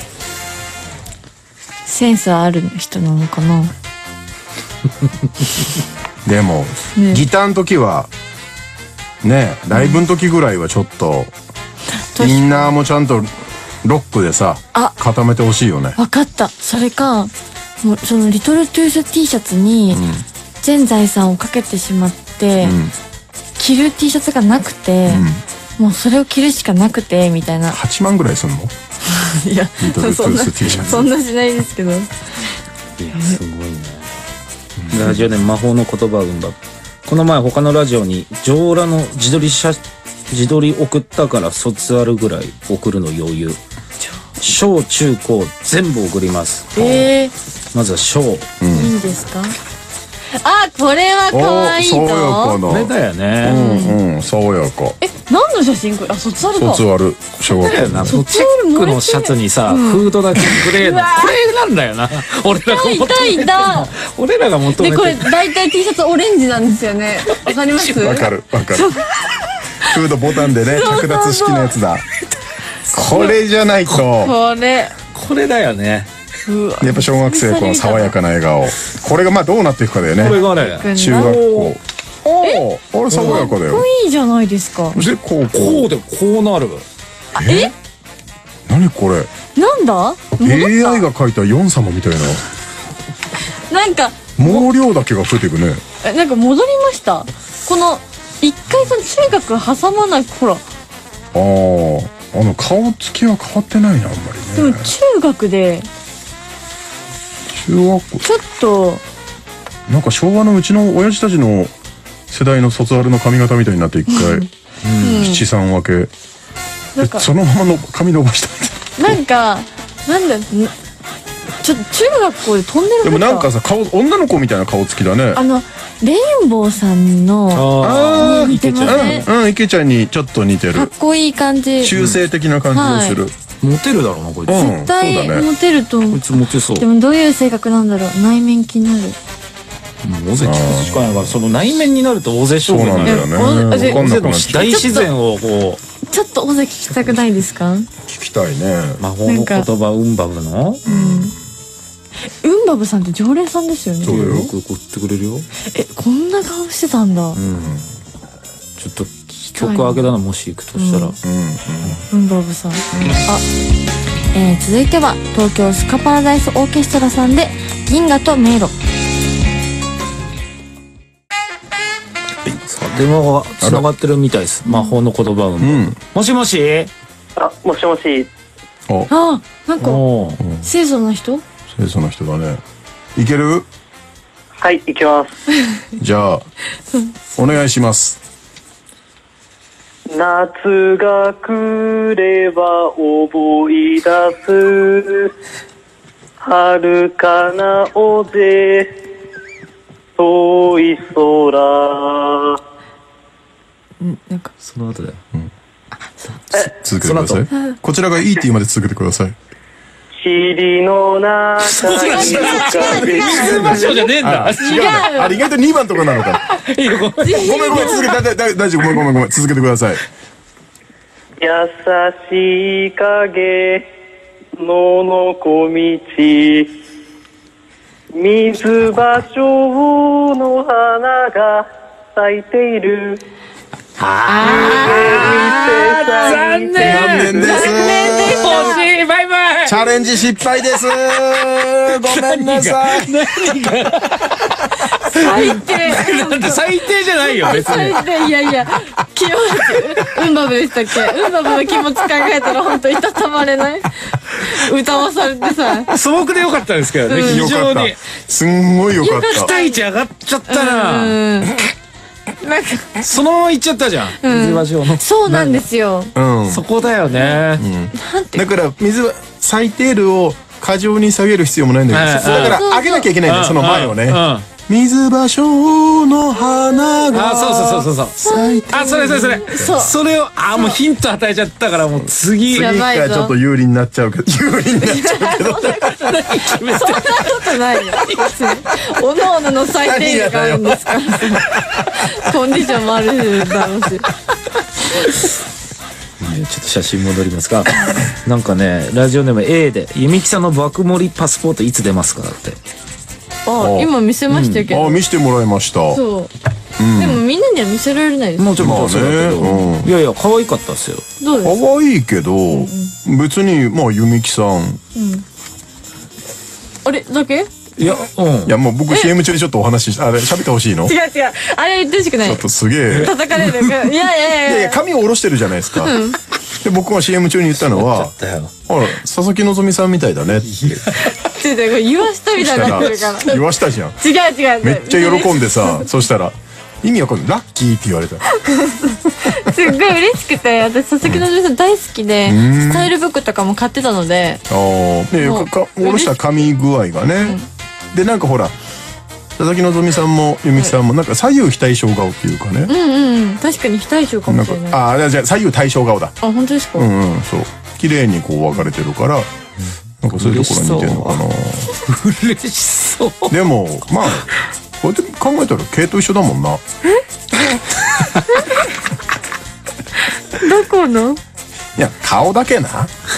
センスある人なのかな。 でも、ギターの時はね、ライブの時ぐらいはちょっとインナーもちゃんとロックでさ固めてほしいよね。 分かった。それかもうそのリトルトゥース T シャツに全財産をかけてしまって、着る T シャツがなくて、もうそれを着るしかなくてみたいな。 8万ぐらいすんの？ いやリトルトゥース T シャツそんなしないですけど。いやすごいね。ラジオで魔法の言葉を生んだ。この前他のラジオに上裸の自撮り送ったから卒アルぐらい送るの余裕。小中高全部送ります。まずは小。いいんですか？あ、これは可愛いぞ。 爽やかな。 これだよね。 爽やか。 何の写真これ？あ、卒アルか。 卒アル。小学校。 チェックのシャツにさ、フードだけグレーの。これなんだよな。俺らが求めてる。俺らが求めてる。 で、これ大体 T シャツオレンジなんですよね。わかります？ わかる。フードボタンでね、着脱式のやつだ。これじゃないと。 これだよね。 やっぱ小学生この爽やかな笑顔。これがまあどうなっていくかだよね。 これがね、 中学校。あれ爽やかだよ。 かっこいいじゃないですか。 でこうでこうなる。 何これ？ なんだ？ AI が描いたヨン様みたいな。 なんか毛量だけが増えていくね。 なんか戻りました。この一回その中学挟まない。ほら。 顔つきは変わってないなあんまりね。 でも中学で。 中学校。 ちょっと。 なんか昭和のうちの親父たちの世代の卒アルの髪型みたいになって一回七三分けそのままの髪伸ばしたなんかなんだちょっと中学校でトンネル。 でもなんかさ女の子みたいな顔つきだね。 レインボーさんの似てません？ 池ちゃんにちょっと似てる。 かっこいい感じ。 中性的な感じがする。 モテるだろうなこいつ。 絶対モテると思う。 こいつモテそう。 でもどういう性格なんだろう。内面気になる。 大勢聞くしかないから、その内面になると大勢勝負なんだよね。 大自然をこうちょっと大勢聞きたくないですか？ 聞きたいね。 魔法の言葉ウンバブのウンバブさんって常連さんですよね。 そうよ、よく送ってくれるよ。 こんな顔してたんだ。 ちょっと曲開けたのもし行くとしたらウンバブさん。続いては東京スカパラダイスオーケストラさんで銀河と迷路。 電話がつながってるみたいです。魔法の言葉を。もしもし。 もしもし。 なんか清楚な人？ 清楚な人だね。いける？ はい、いきます。 じゃあお願いします。 夏が来れば思い出す遥かな尾瀬遠い空。 なんかその後だよ。 続けてください。こちらがいいって言うまで続けてください。 霧の中に場所じゃねえんだ。 違う。意外と2番とかなのか。ごめん続けて大丈夫。ごめん続けてください。 優しい影ののこ道、水場所の花が咲いている。 残念です。 惜しい。バイバイ。 チャレンジ失敗です。ごめんなさい。 最低。 なんで最低じゃないよ別に。 最低。いやいや、気持ち、ウンバブでしたっけ？ウンバブの気持ち考えたら本当いたたまれない。歌わされてさ。 素朴でよかったですけどね、非常に。 すんごいよかった。 期待値上がっちゃったな。なんかそのまま行っちゃったじゃん。水場所の。 そうなんですよ。 そこだよね。 だから最低ルを過剰に下げる必要もないんだけど、だから上げなきゃいけないんだよ、その前をね。水場所の花が。 そう。それ。それを、もうヒント与えちゃったから、もう次。 次がちょっと有利になっちゃうけど。 そんなことないよ。おのおのの最低限があるんですから。コンディションもあるだろうし。 ちょっと写真戻りますか。なんかね、ラジオネーム A で、ゆみきさんの爆盛りパスポートいつ出ますかだって。 今見せましたけど。 見せてもらいました。 そう。でもみんなには見せられないです。 もちろんそうだけど。いやいや、可愛かったっすよ。 どうですか？ 可愛いけど、別に、まあ、ゆみきさん。 あれだけ？ いや、もう僕 CM 中にちょっとお話あれ、喋ってほしいの？ 違う。あれ言ってほしくない。 ちょっとすげえ。 叩かれる。いや、 髪を下ろしてるじゃないですか。で、僕が CM 中に言ったのは、佐々木希さんみたいだねって。 言わしたみたいになってるから。 言わしたじゃん。 違う。 めっちゃ喜んでさ、そしたら、意味わかんない。ラッキーって言われた。 すっごい嬉しくて、私佐々木希さん大好きで、スタイルブックとかも買ってたので。 下ろした髪具合がね。で、なんかほら、佐々木希さんもゆみきさんもなんか左右非対称顔っていうかね。 確かに非対称かもしれない。 じゃあ左右対称顔だ。 本当ですか？ そう。綺麗にこう分かれてるから、なんかそういうところ似てるのかな。 嬉しそう。 でも、まあ、こうやって考えたら毛と一緒だもんな。 どこの？ いや、顔だけな。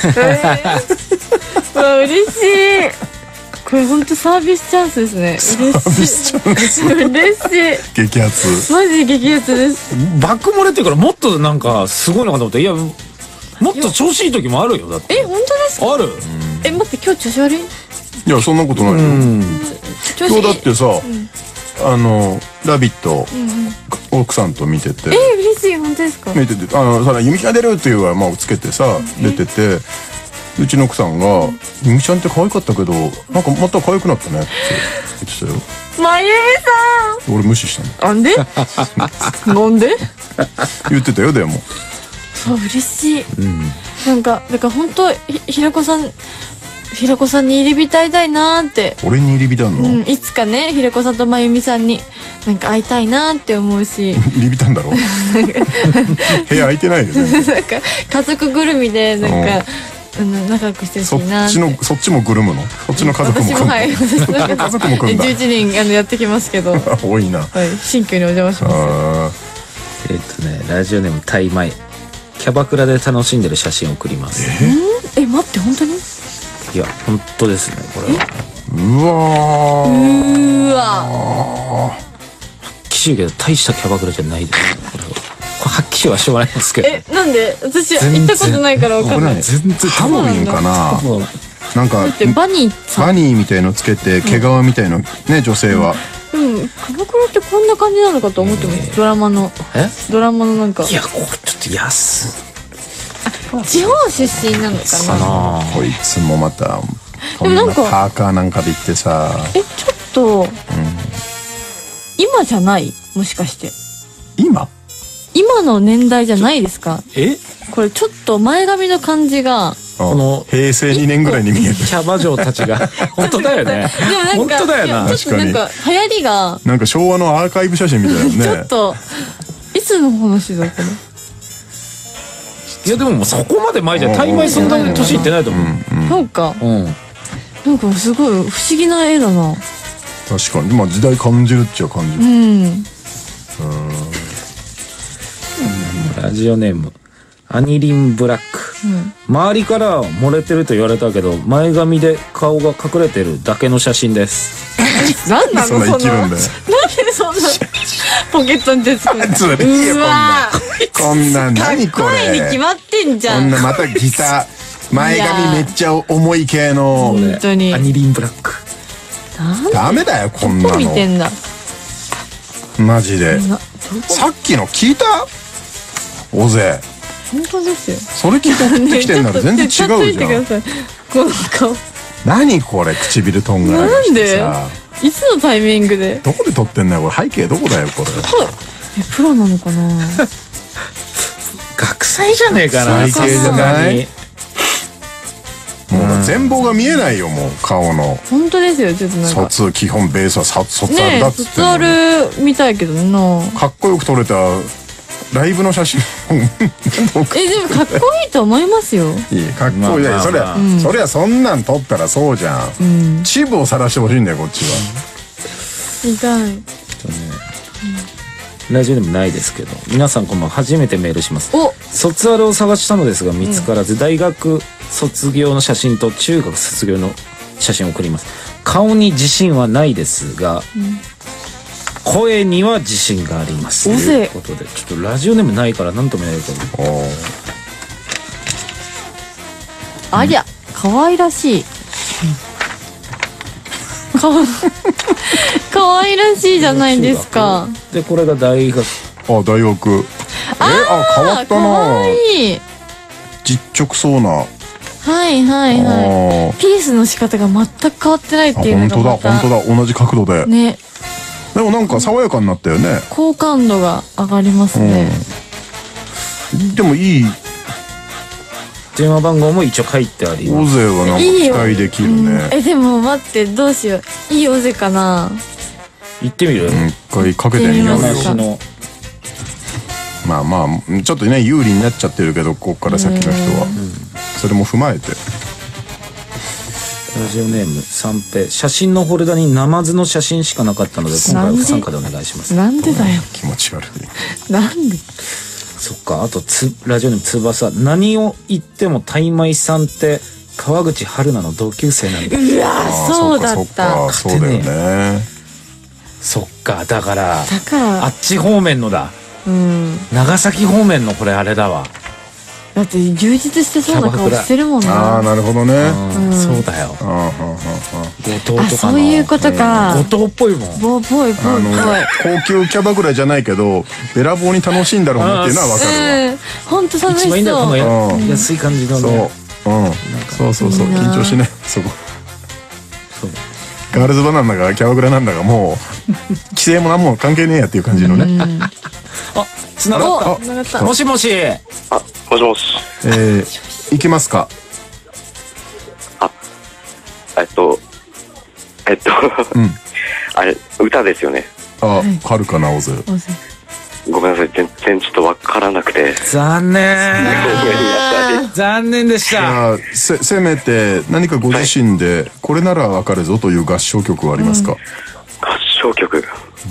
嬉しい。これ本当サービスチャンスですね。 サービスチャンス。 嬉しい。 激アツ。 マジ激アツです。 バック漏れっていうからもっとなんかすごいのかと思った。いや、もっと調子いい時もあるよ。だって。 本当ですか？ ある。 待って、今日調子悪い？ いや、そんなことないよ。今日だってさ、ラビット奥さんと見てて。 嬉しい。本当ですか？ 見てて、ゆみきが出るっていうからまあつけてさ出てて。うちの奥さんが「ゆみちゃんって可愛かったけどなんかまた可愛くなったね」って言ってたよ。 まゆみさん。 俺無視したの。なんで？なんで？ 言ってたよ。でもそう嬉しい。なんかだから本当平子さんに入り浸りたいなーって。 俺に入り浸るの？ いつかね、平子さんとまゆみさんになんか会いたいなーって思うし。 入り浸んだろ？部屋空いてないよね。 なんか家族ぐるみでなんか。仲良くしてほしいな。 そっちもぐるむの？そっちの家族も組むの？ 私も家族も組んだ。 11人やってきますけど。 多いな。 新居にお邪魔します。ラジオネームタイマイ。キャバクラで楽しんでる写真を送ります。 待って本当に？ いや本当ですねこれは。 うわ。 きしいけど大したキャバクラじゃないですねこれは。発揮はしょうがないですけど。 なんで？私行ったことないから分かんない。 全然ハロウィンかな。なんかバニーみたいのつけて毛皮みたいのね女性は。 キャバクラってこんな感じなのかと思ってます。ドラマのなんか。 いやちょっと安。 地方出身なのかな。 こいつもまたこんなパーカーなんかで行ってさ。 ちょっと今じゃない？もしかして。今の年代じゃないですか？これちょっと前髪の感じがこの平成2年ぐらいに見えるキャバ嬢たちが本当だよね。本当だよな。 ちょっとなんか流行りがなんか昭和のアーカイブ写真みたいなね。 ちょっといつの話だこれ。 いやでももうそこまで前じゃタイマイそんなに年いってないと思う。 そうか。なんかすごい不思議な絵だな。 確かにまあ時代感じるっちゃ感じる。 ラジオネームアニリンブラック、周りから漏れてると言われたけど前髪で顔が隠れてるだけの写真です。 何なのそんな生きるんだよ。 なんでそんなポケットに手つくの。 それいいよ、こんなん何こ声にれ。 決まってんじゃん。 こんなまたギター前髪めっちゃ重い系の。 本当にアニリンブラック。 ダメだよこんなどこ見ての。 んだ。 マジで。さっきの聞いた？オゼ。 本当ですよ。 それ聞いて送ってきてんなら全然違うじゃん。 この顔。 何これ、唇とんがらがしてさ。 いつのタイミングで。 どこで撮ってんだよこれ。背景どこだよこれ。 プロなのかな。 学生じゃねえかな。 最低じゃない？もう全貌が見えないよもう顔の。 本当ですよ。ちょっとなんか卒基本ベースは卒アルねえ、 だっつって卒アルみたいけどな。 かっこよく撮れたライブの写真。 でもかっこいいと思いますよ。 いいかっこいい。そりゃそんなん撮ったらそうじゃん。チブを晒してほしいんだよこっちは。 痛い。 ラジオでもないですけど、皆さんこんばんは。初めてメールします。 お、 卒アルを探したのですが見つからず、大学卒業の写真と中学卒業の写真を送ります。顔に自信はないですが、声には自信があります。ということで、ちょっとラジオネームないから何とも言えないけど。 ありゃ、可愛らしい。可愛らしいじゃないですか。 でこれが大学。 大学。変わったな。 可愛い。 実直そうな。 はいはいはい。ピースの仕方が全く変わってないっていうのがまた。 本当だ同じ角度で。 ね。 でもなんか爽やかになったよね。 好感度が上がりますね。 でもいい。 電話番号も一応書いてあります。 オゼはなんか期待できるね。 でも待って、どうしよう。いいオゼかな。 行ってみる？ 一回かけてみようよ。まあまあちょっとね有利になっちゃってるけどここから先の人はそれも踏まえて。 ラジオネーム三平。写真のフォルダにナマズの写真しかなかったので今回は不参加でお願いします。 なんでだよ。 気持ち悪い。 なんで。 そっか。あとラジオネーム翼。何を言ってもタイマイさんって川口春奈の同級生なんだ。 うわ、そうだった。 そうだよね。 そっか。だからあっち方面のだ。長崎方面のこれあれだわ。 だって充実してそうな顔してるもんな。 なるほどね。 そうだよ。後藤とか。 そういうことか。 後藤っぽいもん。 ぽい。 高級キャバぐらいじゃないけどべらぼうに楽しいんだろうなっていうのは分かるわ。 本当楽しそう。 一番いいんだよこの安い感じのね。 そう緊張しないそこ。ガールズバナナがキャバクラなんだがもう規制も何も関係ねえやっていう感じのね。 あ、つながった。もしもし。 もしもし。 行けますか。 あれ歌ですよね。 春かなオゼ。 ごめんなさい全然ちょっとわからなくて。 残念。残念でした。 せめて何かご自身でこれならわかるぞという合唱曲はありますか。 合唱曲。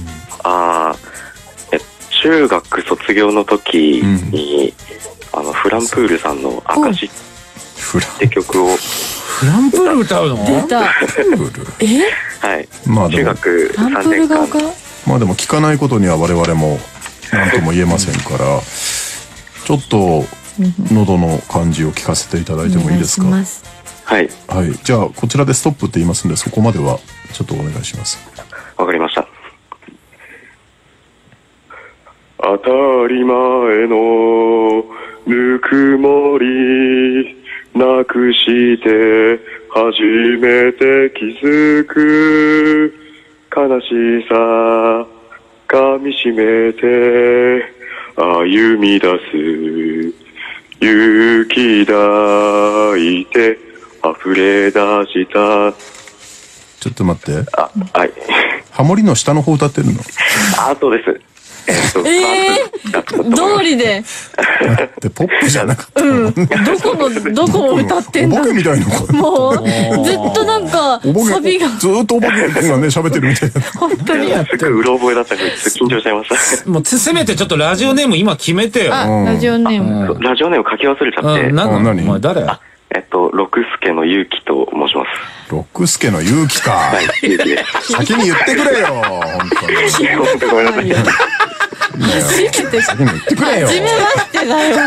中学卒業の時にフランプールさんの赤字って曲を。 フランプール歌うの？ 出た。 はい。中学3年間。 まあでも聞かないことには我々も何とも言えませんからちょっと喉の感じを聞かせていただいてもいいですか。 はい。 じゃあこちらでストップって言いますんでそこまではちょっとお願いします。 わかりました。当たり前のぬくもりなくして初めて気づく悲しさ噛みしめて歩み出す勇気抱いて溢れ出した。 ちょっと待って。 はい。 ハモリの下の方歌ってるの？ そうです。 通りで。 だってポップじゃなかった。 どこを歌ってんだ。 お化けみたいな子。 もう、ずっとなんか、サビが。 ずっとお化けがね、喋ってるみたいな。 本当に。 すごいうろ覚えだったから、緊張しちゃいました。 もう、せめてちょっとラジオネーム今決めてよ。 ラジオネーム。 ラジオネーム書き忘れちゃって。 何？お前誰？ 六助のゆうきと申します。 六助のゆうきか。 はい、ゆうきです。 先に言ってくれよ。本当に。 本当ごめんなさい。 先に言ってくれよ。 初めましてだよ。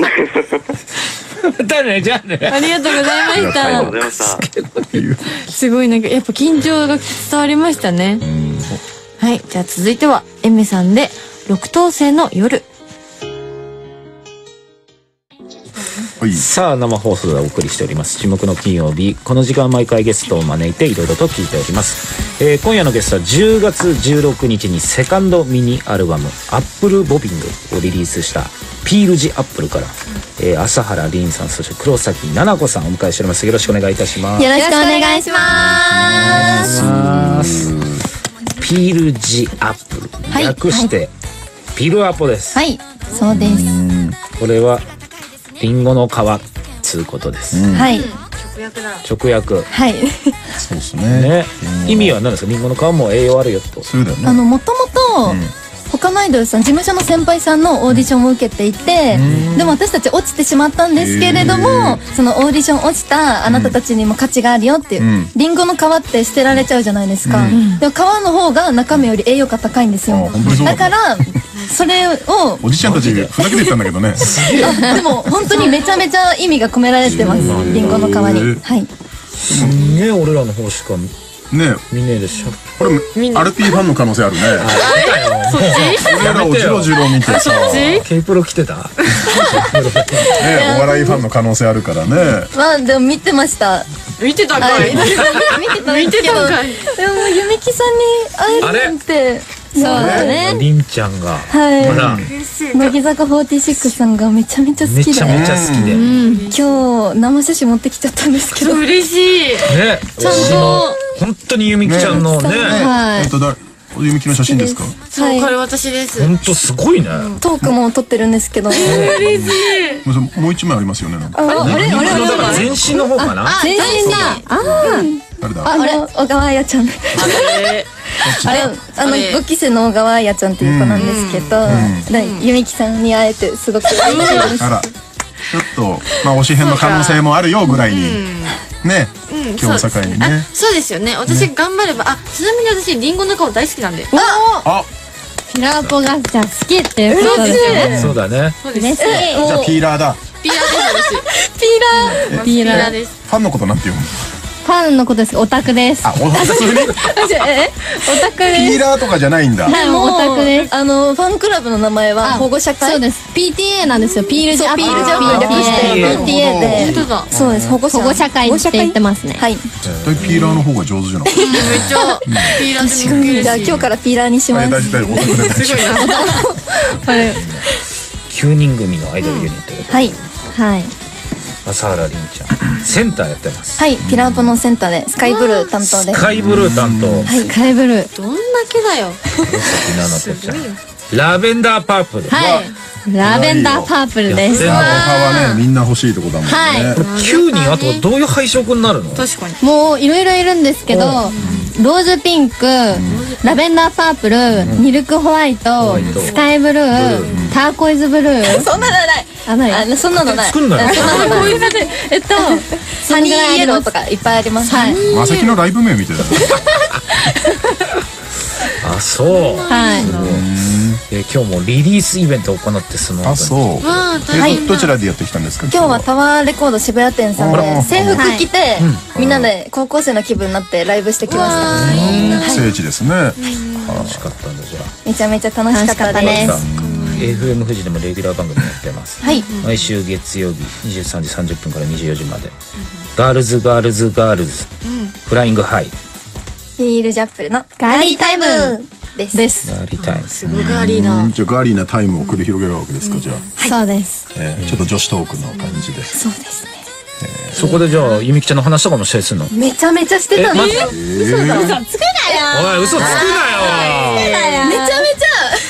誰じゃあね。 ありがとうございましありがとうごた。 ざいました。 すごいなんか、やっぱ緊張が伝わりましたね。はい、じゃあ続いては、エメさんで、六等星の夜。 さあ生放送でお送りしております注目の金曜日。この時間は毎回ゲストを招いていろいろと聞いております。今夜のゲストは10月16日にセカンドミニアルバムアップルボビングをリリースしたピールジアップルから、朝原凛さん、そして黒崎菜々子さんをお迎えしております。よろしくお願いいたします。 よろしくお願いします。 ピールジアップル、 はい、 略して、ピルアポです。 はい、そうです。 これはリンゴの皮つうことです。 はい。 直訳。 はい。 そうですね。 意味は何ですか？リンゴの皮も栄養あるよと。 そうだよね。 もともと他のアイドルさん、事務所の先輩さんのオーディションも受けていて、でも私たち落ちてしまったんですけれども、そのオーディション落ちたあなたたちにも価値があるよっていう、リンゴの皮って捨てられちゃうじでも皮の方が中身より栄養価高いんですよ。だからそれをおじちゃんたちふざけて言ったんだけどね。 でも本当にめちゃめちゃ意味が込められてます、リンゴの皮に。はい。 すんげえ俺らの方しかね見ねえでしょ。 これアルピーファンの可能性あるね。 そっち？ 俺らをジロジロ見てさ、 Kプロ来てた？ ね、お笑いファンの可能性あるからね。 まあでも見てました。 見てたんかい。 見てたんかい。でも弓木さんに会えるなんて。そうだね。 りんちゃんが。 はい。乃木坂46さんがめちゃめちゃ好きで。 めちゃめちゃ好きで。 今日生写真持ってきちゃったんですけど。 嬉しい。 ね。 ちゃんと。 本当に弓木ちゃんのね。 はい。 弓木の写真ですか？ そう、これ私です。 本当すごいね。 トークも撮ってるんですけど。 嬉しい。 もう一枚ありますよね。 あれ全身の方かな？ 全身だ。 誰だ？ 小川彩ちゃん。5期生の小川彩ちゃんっていう子なんですけど、弓木さんに会えてすごく嬉しいです。 あら、ちょっとまあ推し変の可能性もあるよぐらいにね、今日を境にね。 そうですよね。私頑張れば、ちなみに私リンゴの皮大好きなんで。 ピラーポがじゃあ好きっていうことですよね。 そうだね。 嬉しい。 じゃあピーラーだ。 ピーラーです。 ピーラーです。 ファンのことなんて言うの？ ファンのことです。オタクです。 オタクに？ オタクです。 ピーラーとかじゃないんだ。 はい、もうオタクです。ファンクラブの名前は保護者会。そうです。PTA なんですよ。ピールジャパン。略して PTA で。そうです。保護者会って言ってますね。はい。 絶対ピーラーの方が上手じゃない？ めっちゃピーラーです。 じゃあ今日からピーラーにします。 すごいな。 9人組のアイドルユニットで。 はいはい。 朝原凛ちゃんセンターやってます。 はい、ピラーポのセンターでスカイブルー担当です。 スカイブルー担当。 はい、スカイブルー。 どんだけだよ。 ラベンダーパープル。 はい。ラベンダーパープルです。 ラベンダーはね、みんな欲しいとこだもんね。 はい。 9人あとどういう配色になるの？ 確かに。 もういろいろいるんですけど、ローズピンク、ラベンダーパープル、ミルクホワイト、スカイブルー、ターコイズブルー。そんなのない。そんなのない。 作んなよ。 サニーイエローとかいっぱいあります。はい。 まさきのライブ名みたいだね。 あ、そう。 はい。 今日もリリースイベントを行ってその後に。 あ、そう。どちらでやってきたんですか？ 今日はタワーレコード渋谷店さんで制服着てみんなで高校生の気分になってライブしてきました。 聖地ですね。 楽しかったんだじゃあ。 めちゃめちゃ楽しかったです。 FM 富士でもレギュラー番組やってます。 はい。 毎週月曜日23時30分から24時まで。ガールズガールズガールズ。フライングハイ。 ピールジャップルのガーリータイムです。 ガーリータイム。 すごいガーリーな。 じゃあガーリーなタイムを繰り広げるわけですか？じゃあ。 そうです。 ちょっと女子トークの感じで。 そうですね。 そこでじゃあゆみきちゃんの話とかもしたりするの？ めちゃめちゃしてたんです。嘘つくなよ。 おい嘘つくなよ。 めちゃめちゃ。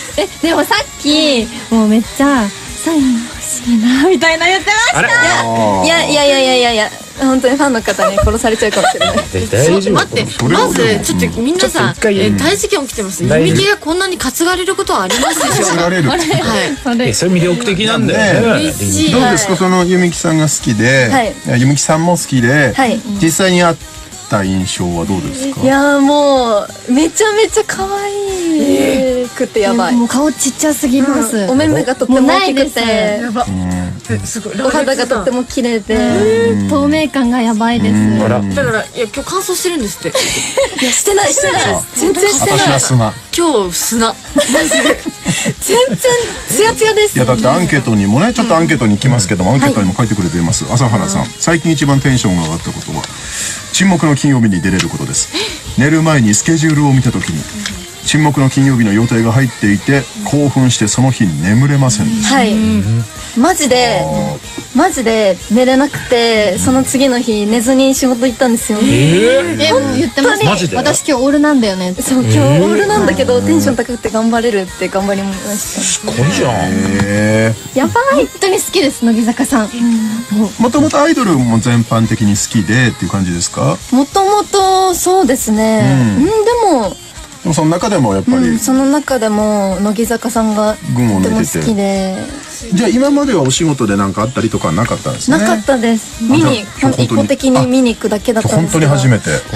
でもさっきもうめっちゃサイン欲しいなみたいな言ってました。いや本当にファンの方に殺されちゃうかもしれない。 大丈夫。 待って、まずちょっと皆さん大事件起きてます。弓木がこんなに担がれることはありますでしょうか。 担がれる。 はい。 それ魅力的なんだよね。 嬉しい。 どうですか、その弓木さんが好きで、弓木さんも好きで、実際に会った印象はどうですか？ いやもうめちゃめちゃ可愛いくてやばい。もう顔ちっちゃすぎます。お目目がとっても大きくて、お肌がとっても綺麗で透明感がやばいです。 だからいや今日乾燥してるんですって。 いやしてない全然してない。 私は砂。 今日砂。 全然ツヤツヤです。 いやだってアンケートにもね、ちょっとアンケートに行きますけども、アンケートにも書いてくれています。朝原さん、最近一番テンションが上がったことは沈黙の金曜日に出れることです。寝る前にスケジュールを見た時に沈黙の金曜日の予定が入っていて興奮してその日眠れませんでした。 はい、マジで寝れなくて、その次の日寝ずに仕事行ったんですよ。 言ってます。 マジで？ 私今日オールなんだよね。そう、今日オールなんだけどテンション高くて頑張れるって頑張りました。 すごいじゃん。 やばい。本当に好きです乃木坂さん。 もともとアイドルも全般的に好きでっていう感じですか？ もともとそうですね。でもその中でもやっぱり、 その中でも乃木坂さんがとても好きで。 じゃあ今まではお仕事で何かあったりとかなかったんですね。 なかったです。一方的に見に行くだけだったんですけど。 本当に初めて。 はい。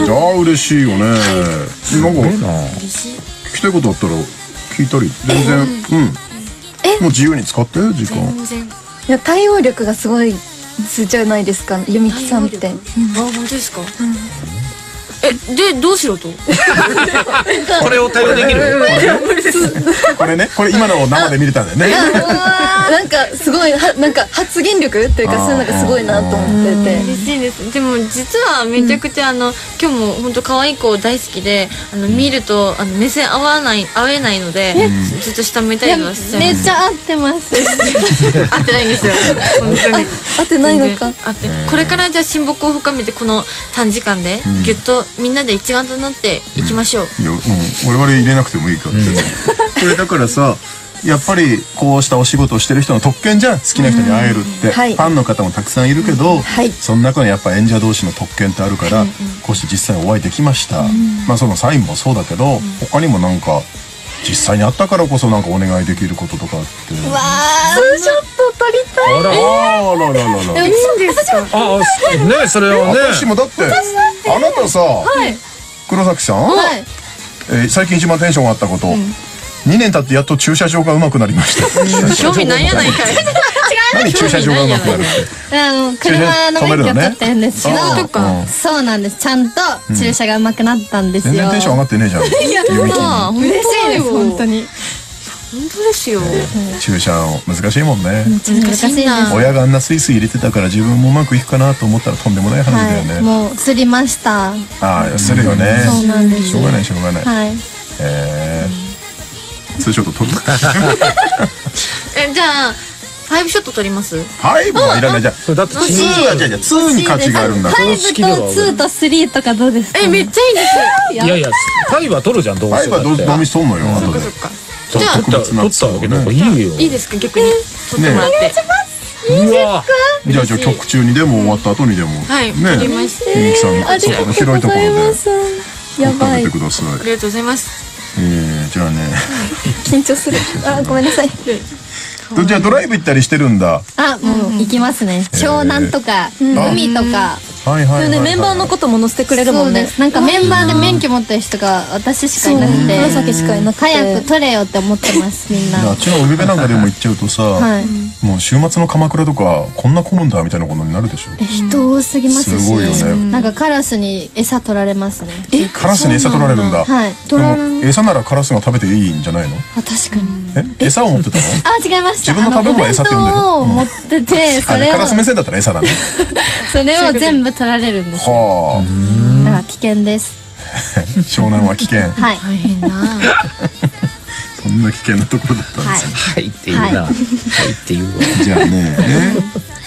じゃあ嬉しいよね。なんか聞きたいことあったら聞いたり全然もう自由に使って時間。 いや対応力がすごいじゃないですか弓木さんって。 本当ですか？でどうしろと？ これを対応できる？ これね、これ今のを生で見れたんだよね。 なんかすごいなんか発言力っていうかそういうのがすごいなと思ってて嬉しいです。でも実はめちゃくちゃ今日も本当可愛い子大好きで見ると目線合えないのでずっと下向いたりはしちゃう。 めっちゃ合ってます。 合ってないんですよ。本当に合ってないのか。 合ってこれからじゃあ親睦を深めてこの短時間でぎゅっとみんなで一丸となっていきましょう。 いや我々入れなくてもいいから。これだからさ。やっぱりこうしたお仕事をしてる人の特権じゃん。好きな人に会えるって、ファンの方もたくさんいるけど、その中にやっぱ演者同士の特権ってあるから、こうして実際お会いできました。まあそのサインもそうだけど、他にもなんか実際に会ったからこそなんかお願いできることとかって。 うわー、ツーショット撮りたい。 あら。 いいんですか？ ね、それはね。 私もだってあなたさ、黒崎さん、最近一番テンションがあったこと。2年経ってやっと駐車場が上手くなりました。 興味ないやないかい。 何駐車場が上手くなるって。 車の免許取ってんですけど、そうなんです。ちゃんと駐車が上手くなったんですよ。 全然テンション上がってねえじゃん。 いや、 嬉しいです本当に。 本当ですよ。 駐車難しいもんね。 難しいな。 親があんなスイスイ入れてたから自分もうまくいくかなと思ったらとんでもない話だよね。 もうすりました。 ああ、するよね。 そうなんです。 しょうがない。 はい。 ツーショット撮る。 じゃあ5ショット撮ります？ 5はいらない。じゃあだって2に価値があるんだ。 5と2と3とかどうですか？ めっちゃいいです。 いや5は撮るじゃん。どうせ 5はどうしとんのよ。 そっか。 じゃあ撮ったわけなんかいいよ。 いいですか？逆に撮ってもらって。 じゃあ曲中にでも終わった後にでもね。 撮りまして。 みゆきさんそこの広いところでやばい。 撮ってください。 ありがとうございます。 じゃあね。 緊張する。ごめんなさい。 じゃあドライブ行ったりしてるんだ。 もう行きますね。湘南とか海とか。メンバーのことも載せてくれるもんね。なんかメンバーで免許持ってる人が私しかいなくて、紫しかいなくて、早く取れよって思ってますみんな。 あっちの海辺なんかでも行っちゃうとさ、もう週末の鎌倉とかこんな混むんだみたいなことになるでしょ。 人多すぎますし。 すごいよね。 なんかカラスに餌取られますね。 カラスに餌取られるんだ。 はい。 でも餌ならカラスが食べていいんじゃないの？ 確かに。 餌を持ってたの？ 違いました。 自分の食べ物は餌って呼んでる。 を持ってて、それをカラス目線だったら餌だね。 それを全部取られるんです。だから危険です。 湘南は危険。 はい。 大変な。 そんな危険なところだったんです。 はいって言うな。はいって言うわ。 じゃあ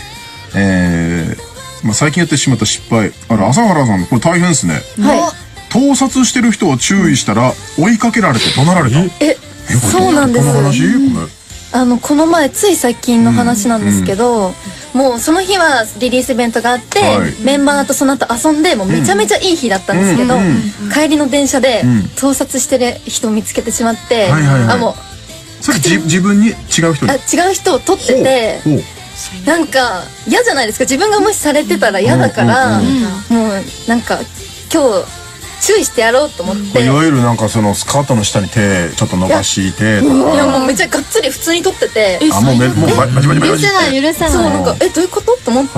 ね、まあ最近やってしまった失敗。朝原さんこれ大変ですね。 盗撮してる人を注意したら追いかけられて怒鳴られた。 そうなんです。 この話この前つい最近の話なんですけど、もうその日はリリースイベントがあって、メンバーとその後遊んで、もうめちゃめちゃいい日だったんですけど、帰りの電車で盗撮してる人を見つけてしまって、もうそれ自分に違う人に違う人を撮ってて、なんか嫌じゃないですか。自分が無視されてたら嫌だから、もうなんか今日注意してやろうと思って、 いわゆるなんかそのスカートの下に手ちょっと伸ばしてとか、 いやもうめっちゃがっつり普通に撮ってて、 もうバチバチバチ許せない許せない。 そうなんかどういうことと思って、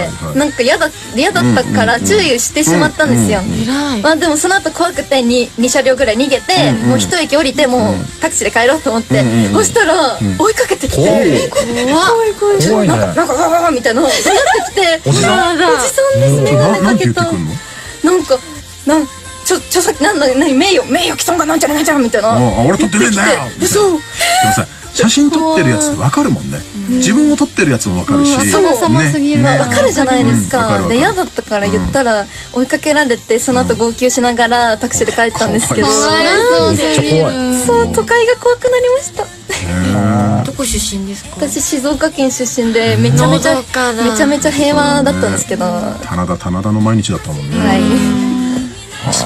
なんか嫌だったから注意してしまったんですよ。まあでもその後怖くて2車両ぐらい逃げて、もう一駅降りてもうタクシーで帰ろうと思って、そしたら追いかけてきて、怖いなんかわーみたいなのがなってきて、おじさんですね。 なんて言ってくんの？ なんさっき何名誉毀損がなんちゃらなんちゃらみたいな。 俺撮ってねえんだよ。 そう。でもさ、写真撮ってるやつわかるもんね。自分を撮ってるやつもわかるし。 そうすぎる。わかるじゃないですか。で嫌だったから言ったら追いかけられて、その後号泣しながらタクシーで帰ったんですけど。そう、都会が怖くなりました。 どこ出身ですか？ 私静岡県出身で、めちゃめちゃ平和だったんですけど。 棚田の毎日だったもんね。 はい。 そう。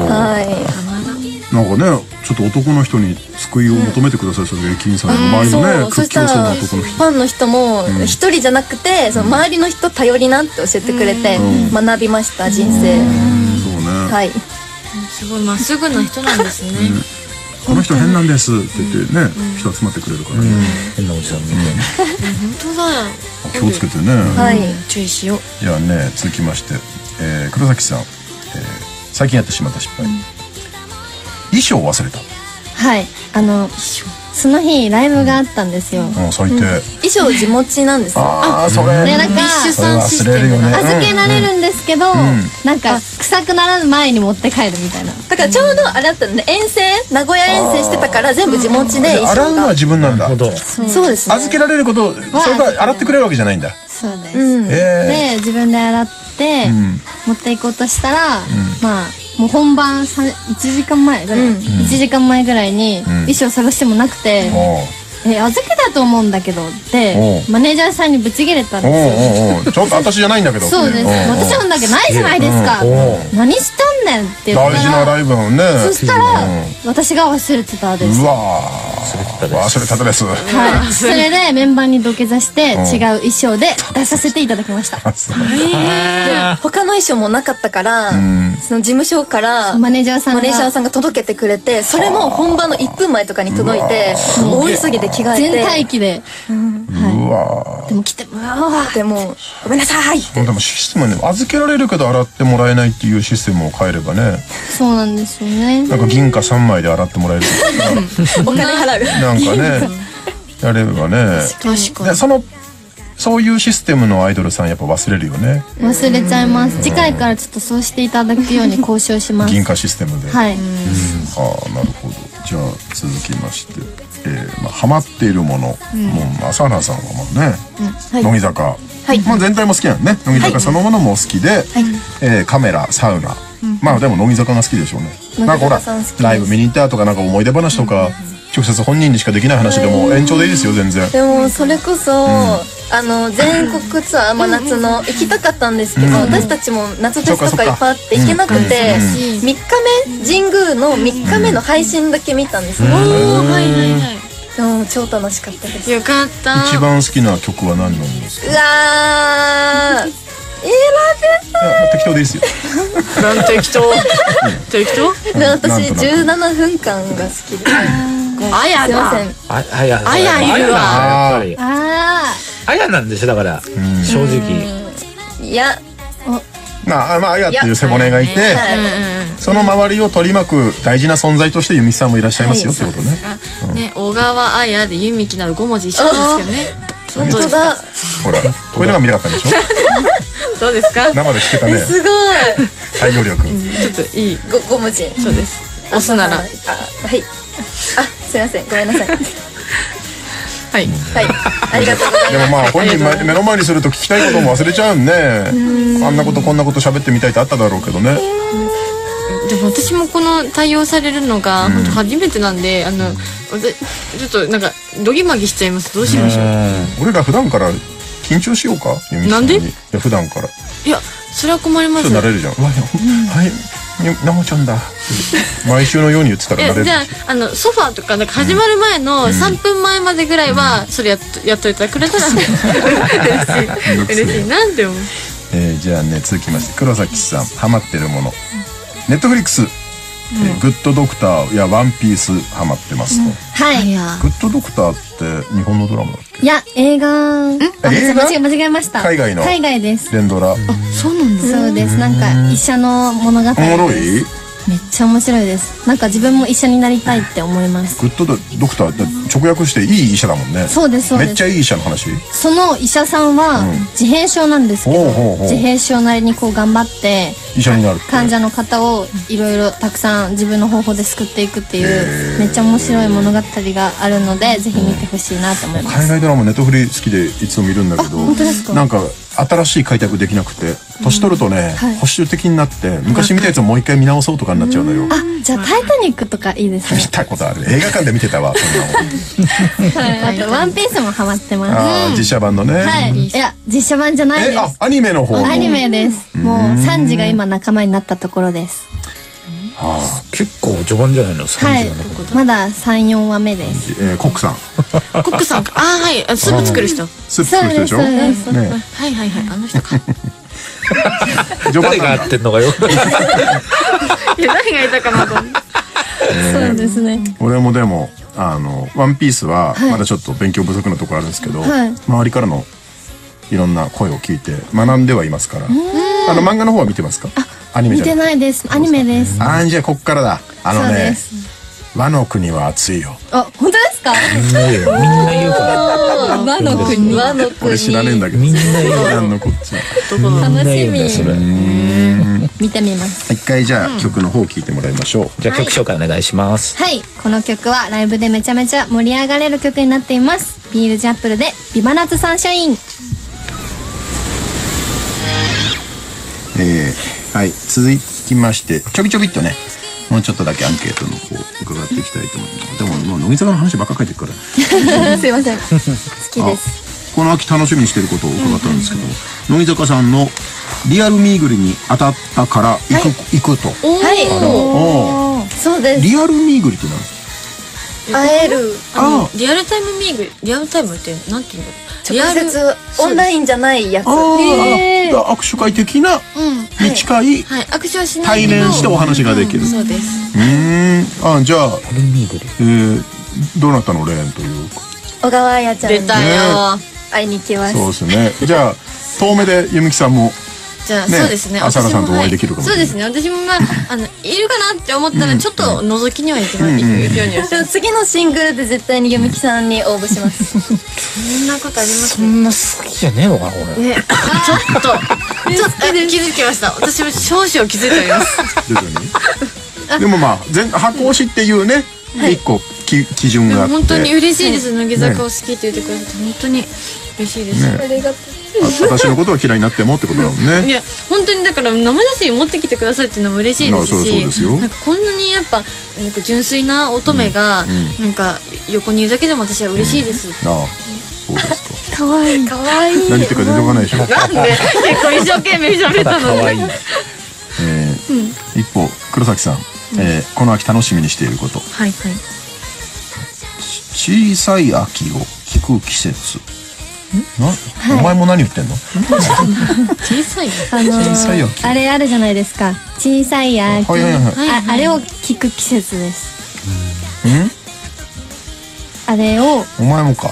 なんかね、ちょっと男の人に救いを求めてください。それ駅員さんの周りのね、 屈強そうな男の人。ファンの人も一人じゃなくて、その周りの人頼りなって教えてくれて学びました、人生。 そうね。 はい。 すごいまっすぐな人なんですね。 この人変なんですって言ってね、人集まってくれるからね。 変なおじさんみたいな。 本当だ。 気をつけてね。 はい。 注意しよう。 じゃあね、続きまして、黒崎さん。最近やってしまった失敗。衣装を忘れた。 はい、その日ライブがあったんですよ。 最低。 衣装地持ちなんですよ。それでなんか忘れるよね。 預けられるんですけど、なんか臭くならぬ前に持って帰るみたいな。 だからちょうどあれだったんで、名古屋遠征してたから全部地持ちで。 洗うのは自分なんだ。 そうですね。 預けられること、それが洗ってくれるわけじゃないんだ。 そうです。で自分で洗って持っていこうとしたら、まあもう本番1時間前ぐらい、1時間前ぐらいに衣装探してもなくて、預けたと思うんだけどってマネージャーさんにぶち切れたんですよ。 ちょっと私じゃないんだけど。 そうです。私なんだけどないじゃないですか。何したんねんって言ったら、 大事なライブのね。 そしたら私が忘れてたです。 うわ忘れてたです。 はい。それでメンバーに土下座して違う衣装で出させていただきました。 他の衣装もなかったから、その事務所からマネージャーさんが届けてくれて、それも本番の1分前とかに届いて、大急ぎで着替えて全待機で。でも来てでもごめんなさいって。 でもシステムね、預けられるけど洗ってもらえないっていうシステムを変えればね。 そうなんですよね。 なんか銀貨3枚で洗ってもらえるお金払う。 なんかね、やればね。 確かに。 そういうシステムのアイドルさんやっぱ忘れるよね。 忘れちゃいます。次回からちょっとそうしていただくように交渉します。 銀貨システムで。 はい。 なるほど。じゃあ続きまして、ハマっているもの、もう朝原さんはもうね、乃木坂、まあ全体も好きなのね。乃木坂そのものも好きで、カメラ、サウナ、まあでも乃木坂が好きでしょうね。なんかほらライブ見に行ったとかなんか思い出話とか。直接本人にしかできない話でも延長でいいですよ全然。 でもそれこそ全国ツアー真夏の行きたかったんですけど、私たちも夏フェスとかいっぱいあって行けなくて、3日目神宮の3日目の配信だけ見たんですよ。でも超楽しかったです。 よかった。 一番好きな曲は何なんですか？ うわ適当でいいですよ。 適当。 私17分間が好きで。 あやだ。 あやいるわ。 あやなんでしょだから正直。 いや。 まああやっていう背骨がいて、その周りを取り巻く大事な存在として由美さんもいらっしゃいますよってことね。 ね、小川あやで由美きなる5文字一緒ですけどね。 本当だ。 ほら、こういうのが見たかったんでしょ。 どうですか？ 生で聞けたね。 すごい。 対応力。 ちょっといい。 5文字。 そうです。押すなら。はい。 すいません、ごめんなさい。 はい。 ありがとうございます。 でもまあ本人目の前にすると聞きたいことも忘れちゃうんね。あんなことこんなこと喋ってみたいってあっただろうけどね。 じでも私もこの対応されるのが本当初めてなんで、ちょっとなんかドギマギしちゃいます。どうしましょう。 俺ら普段から緊張しようか。 なんで？ いや普段から。 いやそれは困ります。 慣れるじゃん。はい、なもちゃんだ。毎週のように言ってたら慣れる。 じゃあソファーとかなんか始まる前の3分前までぐらいはそれやっといてくれたら嬉しいなんでも。 じゃあね続きまして黒崎さんハマってるもの。ネットフリックス。グッドドクターやワンピースハマってますと。 はい。 グッドドクターって日本のドラマだっけ？ いや、映画。間違えました。 海外の。 海外です。 連ドラ。 そうなんだ。 そうです。なんか医者の物語です。 おもろい？ めっちゃ面白いです。なんか自分も医者になりたいって思います。 グッドドクターって直訳していい医者だもんね。 そうです。 めっちゃいい医者の話。 その医者さんは自閉症なんですけど、自閉症なりにこう頑張って医者になる。 患者の方をいろいろたくさん自分の方法で救っていくっていうめっちゃ面白い物語があるので、ぜひ見てほしいなと思います。 海外ドラマネットフリ好きでいつも見るんだけど、 本当ですか？ なんか新しい開拓できなくて、年取るとね、保守的になって昔見たやつをもう一回見直そうとかになっちゃうのよ。 じゃあタイタニックとかいいですね。 見たことある。映画館で見てたわそんなの。あとワンピースもハマってます。 実写版のね。 はい。いや実写版じゃないです。 アニメの方。 アニメです。もうサンジが今仲間になったところです。 結構序盤じゃないの？ はい。まだ3、4話目です。 コックさん。 コックさん。はい。スープ作る人。 スープ作る人でしょ？ はいあの人か。 誰がやってんのかよ。 誰がいたかなと。 そうですね。 俺もでもワンピースはまだちょっと勉強不足なところあるんですけど、周りからのいろんな声を聞いて学んではいますから。漫画の方は見てますか？アニメじゃ見てないです。アニメです。 じゃあこっからだ。和の国は熱いよ。 本当ですか？ みんな言うから。 和の国。 俺知らねえんだけど。 みんな言うのこっち。 楽しみ。見てみます。 一回じゃあ曲の方聞いてもらいましょう。 じゃあ曲紹介お願いします。 はい。この曲はライブでめちゃめちゃ盛り上がれる曲になっています。ビールジャップルでビバナッツサンシャイン。 はい、続きましてちょびちょびっとねもうちょっとだけアンケートの方伺っていきたいと思います。でももう乃木坂の話ばっか書いてるからすいません好きです。 この秋楽しみにしてることを伺ったんですけど、乃木坂さんのリアルミーグリに当たったから行くと。 はいそうです。 リアルミーグリって何ですか？ 会えるリアルタイムミーグリアルタイムってなんていうの？ 直接オンラインじゃないやつ。 握手会的なに近い握手はしない対面してお話ができる。 そうです。 じゃあどうなったのレーンという小川彩ちゃんに出たよ会いに来ます。 そうですね。じゃあ遠目でゆみきさんもじゃあそうですね。 朝香さんとお会いできるかもしれない。 そうですね。私もいるかなって思ったらちょっと覗きには行くようにでも次のシングルで絶対にゆみきさんに応募します。 そんなことあります？ そんな好きじゃねえのかな俺。 ちょっと気づきました。私も少々気づいております。 でもまあ箱推しっていうね一個基準があって本当に嬉しいです。乃木坂を好きって言ってくださって本当に嬉しいです。 ありがとう。 私のことを嫌いになってもってことだもんね。 いや本当にだから生写真持ってきてくださいっていうのも嬉しいですし、なんかこんなにやっぱなんか純粋な乙女がなんか横にいるだけでも私は嬉しいです。 そうですか。 可愛い可愛い。 何言ってるか出てこないでしょ。 なんで結構一生懸命喋ったのに。 一方黒崎さんこの秋楽しみにしていること。 はいはい。 小さい秋を聞く季節。お前も何言ってんの？ 小さいあれあるじゃないですか。小さい秋。あれを聞く季節です。あれを。 お前もか。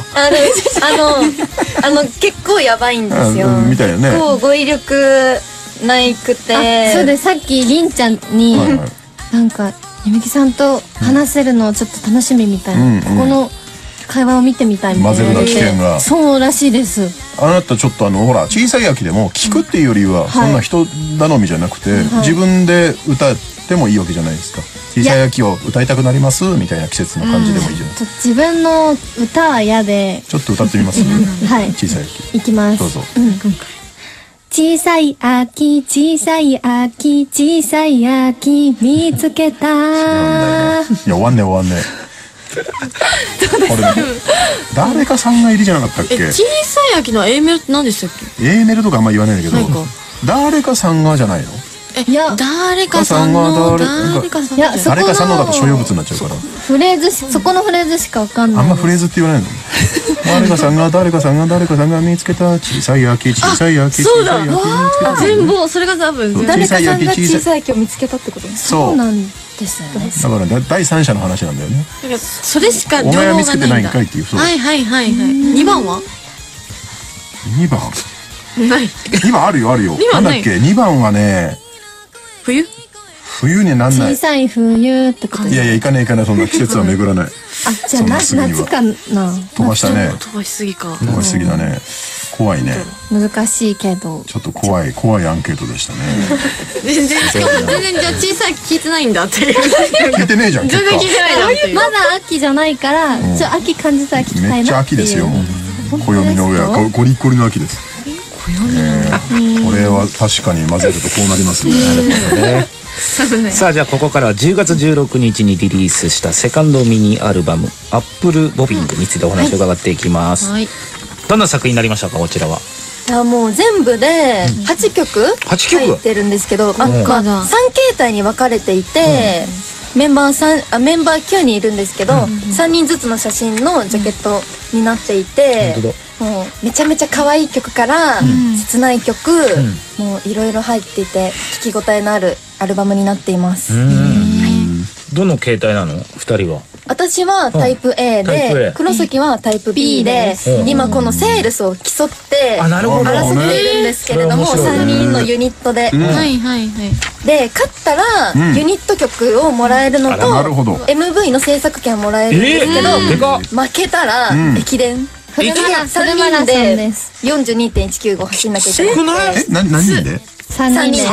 結構やばいんですよ。 みたいよね。 結構語彙力ないくて。そうでさっきりんちゃんになんかゆみきさんと話せるのをちょっと楽しみみたいな。ここの会話を見てみたいみたいな。 混ぜるな危険が。 そうらしいです。 あなたちょっとほら小さい秋でも聞くっていうよりはそんな人頼みじゃなくて自分で歌ってもいいわけじゃないですか。小さい秋を歌いたくなりますみたいな季節の感じでもいいじゃない。 自分の歌は嫌で。 ちょっと歌ってみます。 はい。 小さい秋。 いきます。 どうぞ。 小さい秋、小さい秋、小さい秋、見つけた。 いや、終わんね終わんね。これ誰かさんがいるじゃなかったっけ。 小さい秋の A メロって何でしたっけ。 A メロとかあんま言わないんだけど、誰かさんがじゃないの。 いや、誰かさんの、誰かさんの、 誰かさんのだと所有物になっちゃうから。 フレーズ、そこのフレーズしかわかんない。 あんまフレーズって言わないの。誰かさんが誰かさんが誰かさんが見つけた小さい秋、小さい秋、 そうだ。全部それが多分誰かさんが小さい秋を見つけたってこと。 そうなんですね。 だから第三者の話なんだよね。 それしかお前は見つけてないんかいっていう。 はいはいはいはい。2番は ？2番ない。 2番あるよあるよ。なんだっけ。2番はね、冬になんない。 小さい冬ってこと。 いやいや、行かねえ行かない。そんな季節は巡らない。 あ、じゃあ夏かな。 飛ばしたね。 飛ばしすぎか。 飛ばしすぎだね。怖いね。 難しいけど。 ちょっと怖いアンケートでしたね。 全然じゃあ小さい聞いてないんだっていう。 聞いてねえじゃん。 全然聞いてないじゃんっていう。 まだ秋じゃないから、秋感じたら聞きたいなっていう。 めっちゃ秋ですよ。暦の上はゴリゴリの秋です。これは確かに混ぜるとこうなりますね。 さあじゃあここからは10月16日にリリースしたセカンドミニアルバム「アップルボビング」についてお話を伺っていきます。どんな作品になりましたかこちらは。 もう全部で8曲入ってるんですけど、3形態に分かれていて、メンバー9人いるんですけど、3人ずつの写真のジャケットになっていて、もうめちゃめちゃ可愛い曲から切ない曲、もういろいろ入っていて聴き応えのあるアルバムになっています。 どの形態なの2人は。 私はタイプ A で、黒崎はタイプ B で、今このセールスを競って争っているんですけれども、3人のユニットで。で、勝ったらユニット曲をもらえるのと MV の制作権をもらえるんですけど、負けたら駅伝。3人で 42.195 走んなきゃいけない。 少ない？何人で ？3人で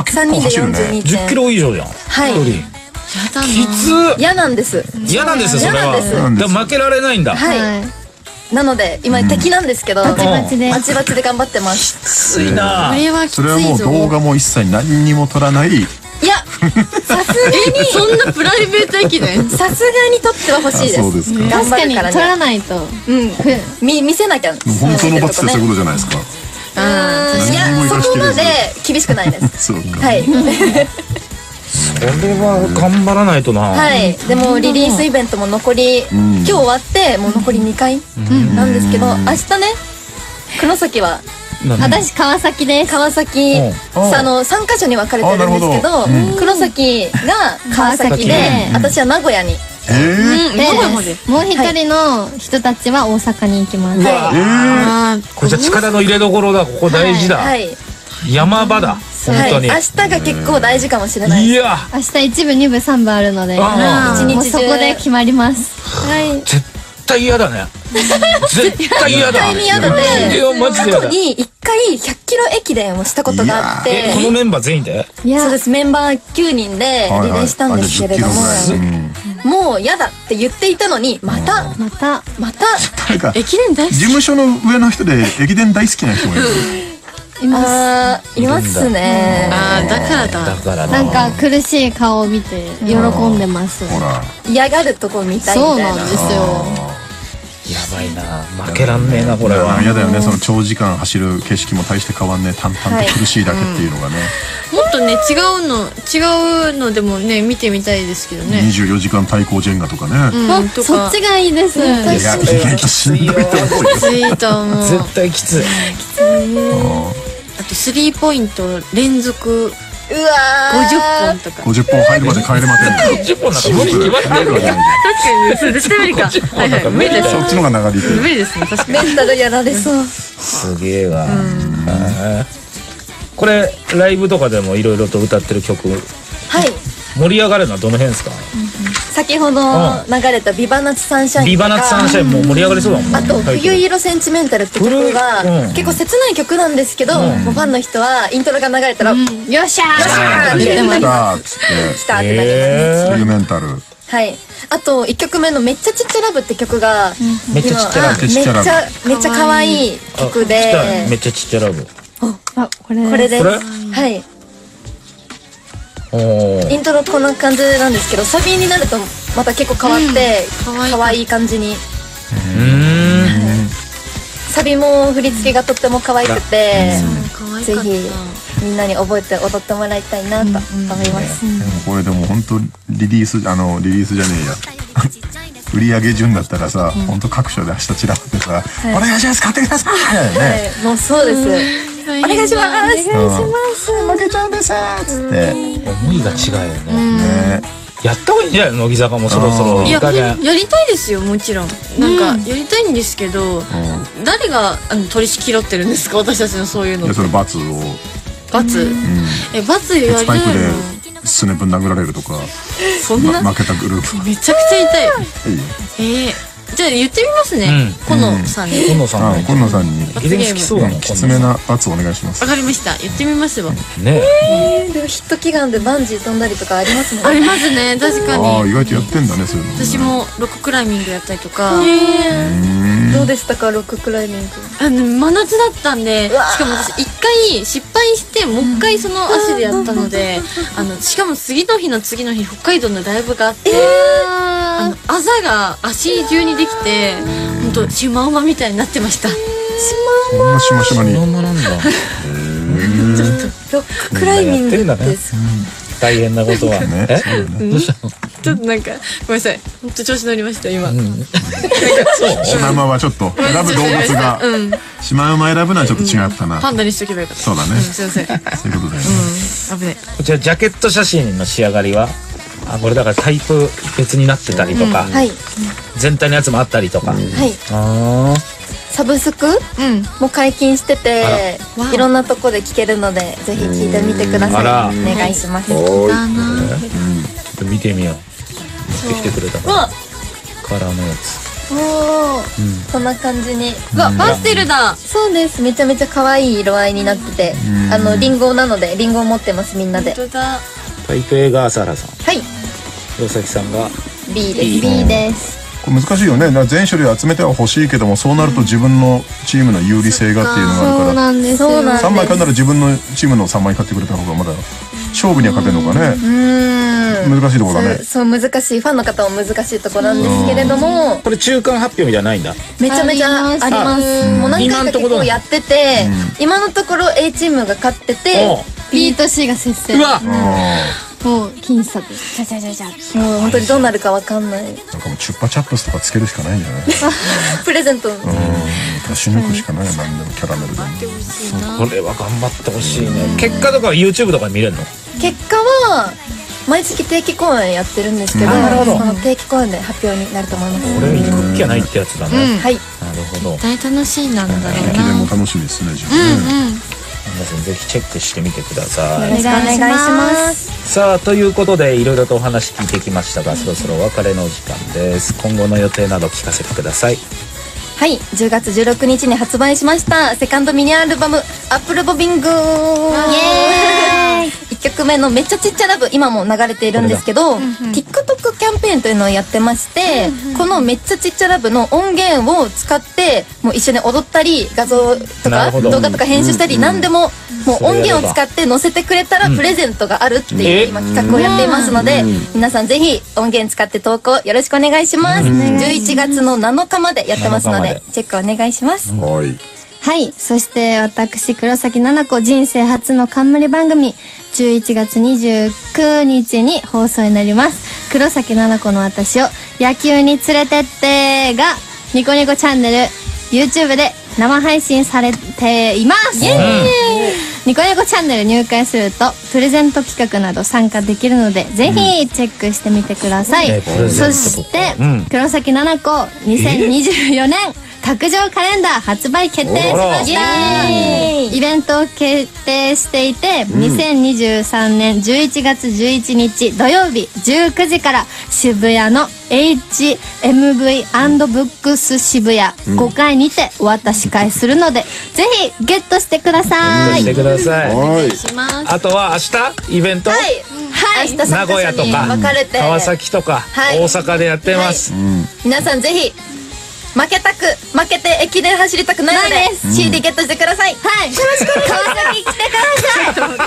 42.195。 10キロ以上じゃん。 はい。 きつ。 嫌なんです。 嫌なんですそれは。負けられないんだ。 はい。なので今敵なんですけど、バチバチで頑張ってます。 きついな。 それはもう動画も一切何にも撮らない。 いや、さすがにそんなプライベート駅伝さすがに撮っては欲しいです。 そうですか。 確かに撮らないと見せなきゃ。 本当の罰ってそういうことじゃないですか。 いや、そこまで厳しくないです。 そうか。 はい。 それは頑張らないとな。 はい。でもリリースイベントも残り今日終わってもう残り2回なんですけど、明日ね、黒崎は私川崎です。 川崎3カ所に分かれてるんですけど、黒崎が川崎で、私は名古屋に。 もう一人の人たちは大阪に行きます。 これじゃ力の入れどころだ。ここ大事だ。山場だ。本当に。 明日が結構大事かもしれない。 いや。 明日1部2部3部あるので、1日そこで決まります。 はい。 絶対嫌だね。絶対嫌だ。 絶対に嫌だね。過去に1回100キロ駅伝をしたことがあって。 このメンバー全員で？ そうです。メンバー9人でリレーしたんですけれども、もう嫌だって言っていたのに、また駅伝大好き。 事務所の上の人で駅伝大好きな人がいる。 いますね。 だからだ。 なんか苦しい顔を見て喜んでます。 嫌がるとこ見たいみたいな。 そうなんですよ。 やばいな。負けらんねえなこれは。 嫌だよね。その長時間走る景色も大して変わんねえ。淡々と苦しいだけっていうのがね。 もっとね違うのでもね見てみたいですけどね。 24時間対抗ジェンガとかね。 そっちがいいです。 しんどいと思うよ。 きついと思う。 絶対きつい。 あと3ポイント連続50本とか。 50本入るまで帰れません。 50本なんか無理に決まってるわけ。 確かにそれ絶対無理か。無理です。 そっちのが長引いてる。 無理ですね。確かに。 メンタルやられそう。 すげえわ。これライブとかでもいろいろと歌ってる曲。 はい。 盛り上がるのはどの辺ですか？ 先ほど流れたビバナツサンシャインとか。 ビバナツサンシャインも盛り上がりそうだもん。 あと冬色センチメンタルって曲が結構切ない曲なんですけど、もうファンの人はイントロが流れたらよっしゃーって言ってます。来たってなります。 センチメンタル。 はい。あと1曲目のめっちゃちっちゃラブって曲がめっちゃちっちゃラブ。 めっちゃ可愛い曲で。 めっちゃちっちゃラブ。 あ、これです。はい。イントロこんな感じなんですけど、サビになるとまた結構変わって可愛い感じに。サビも振り付けがとっても可愛くて、ぜひみんなに覚えて踊ってもらいたいなと思います。 これでも本当リリースじゃねえや。売上順だったらさ、本当各所で明日散らばってさ、お願いします、買ってください。 もうそうです。お願いします。お願いします。 負けちゃうんですつって。 思いが違うよね。やった方がいいんじゃないの、乃木坂もそろそろ。 いや、やりたいですよ、もちろん。なんかやりたいんですけど、誰が取り仕切ってるんですか、私たちのそういうの。 それ罰を。 罰？罰やりたいの。 鉄パイプですねぶん殴られるとか。 そんな負けたグループ。 めちゃくちゃ痛い。じゃあ言ってみますね。コノさんに。 コノさんに。 罰ゲームそうだね。 きつめな罰お願いします。 わかりました。言ってみますわ。 ね。 でもヒット祈願でバンジー飛んだりとかありますもんね。 ありますね、確かに。 ああ、意外とやってんだね、そういうの。 私もロッククライミングやったりとか。 どうでしたか、ロッククライミング。 真夏だったんで、しかも私一回失敗してもう一回その足でやったので、しかも次の日北海道のライブがあって、あざが足中にできて、本当シマウマみたいになってました。シマウマ。シマシマに。 シマウマなんだ。 ロッククライミングって大変なことはね。どうしたの？ ちょっとなんかごめんなさい、本当調子乗りました今。 シマウマはちょっと選ぶ動物がシマウマ選ぶのはちょっと違ったな。 パンダにしとけばよかった。 そうだね。 すいません。 そういうことだよね。 危ね。 こちらジャケット写真の仕上がりは、これだからタイプ別になってたりとか、全体のやつもあったりとか。 サブスクも解禁してて、いろんなとこで聴けるので、ぜひ聴いてみてください。お願いします。 見てみよう。持ってきてくれたからカラーのやつ。 こんな感じに。 パステルだ。 そうです。めちゃめちゃ可愛い色合いになってて、リンゴなのでリンゴを持ってます、みんなで。 タイプ A が朝原さん。 はい。 黒崎さんが B です。B です。 これ難しいよね。全種類集めては欲しいけども、そうなると自分のチームの有利性がっていうのがあるから。 そうなんです。 3枚買うなら自分のチームの3枚買ってくれた方がまだ勝負には勝てるのかね。難しいところだね。 そう、難しい。ファンの方も難しいところなんですけれども、 これ中間発表じゃないんだ。 めちゃめちゃあります。もう何回か結構やってて、今のところ A チームが勝ってて、 B と C が接戦。 うわ、 もう僅差でじゃじゃじゃじゃ。 もう本当にどうなるかわかんない。 なんかもうチュッパチャップスとかつけるしかないんじゃない？ プレゼント。 出し抜くしかないよ、何でもキャラメルでも。 これは頑張ってほしいね。結果とかは YouTube とかで見れるの？ 結果は毎月定期公演やってるんですけど、その定期公演で発表になると思います。 これ行く気はないってやつだね。 はい。 なるほど。 大楽しいなんだろうな。 駅伝も楽しみですね、じゃあね。 皆さんぜひチェックしてみてください。 よろしくお願いします。 さあ、ということでいろいろとお話聞いてきましたが、そろそろお別れのお時間です。今後の予定など聞かせてください。 はい、10月16日に発売しましたセカンドミニアルバムアップルボビング。イエーイ。1曲目のめっちゃちっちゃラブ、今も流れているんですけど、TikTok キャンペーンというのをやってまして、このめっちゃちっちゃラブの音源を使ってもう一緒に踊ったり、画像とか動画とか編集したり、何でももう音源を使って載せてくれたらプレゼントがあるっていう今企画をやっていますので、皆さんぜひ音源使って投稿よろしくお願いします。11月の7日までやってますのでチェックお願いします。 はい、そして私黒崎菜々子人生初の冠番組11月29日に放送になります。黒崎菜々子の私を野球に連れてってがニコニコチャンネル YouTube で生配信されています。ニコニコチャンネル入会するとプレゼント企画など参加できるので、ぜひチェックしてみてください。そして黒崎菜々子2024年卓上カレンダー発売決定しました。イベントを決定していて、2023年11月11日土曜日19時から渋谷の HMV& ブックス渋谷5階にてお渡し会するので、ぜひゲットしてください。 してください。 お願いします。 あとは明日イベント、 明日名古屋とか川崎とか大阪でやってます。 皆さんぜひ負けて駅伝走りたくないので CD ゲットしてください。はい。よろしくお願いします。川崎来てくだ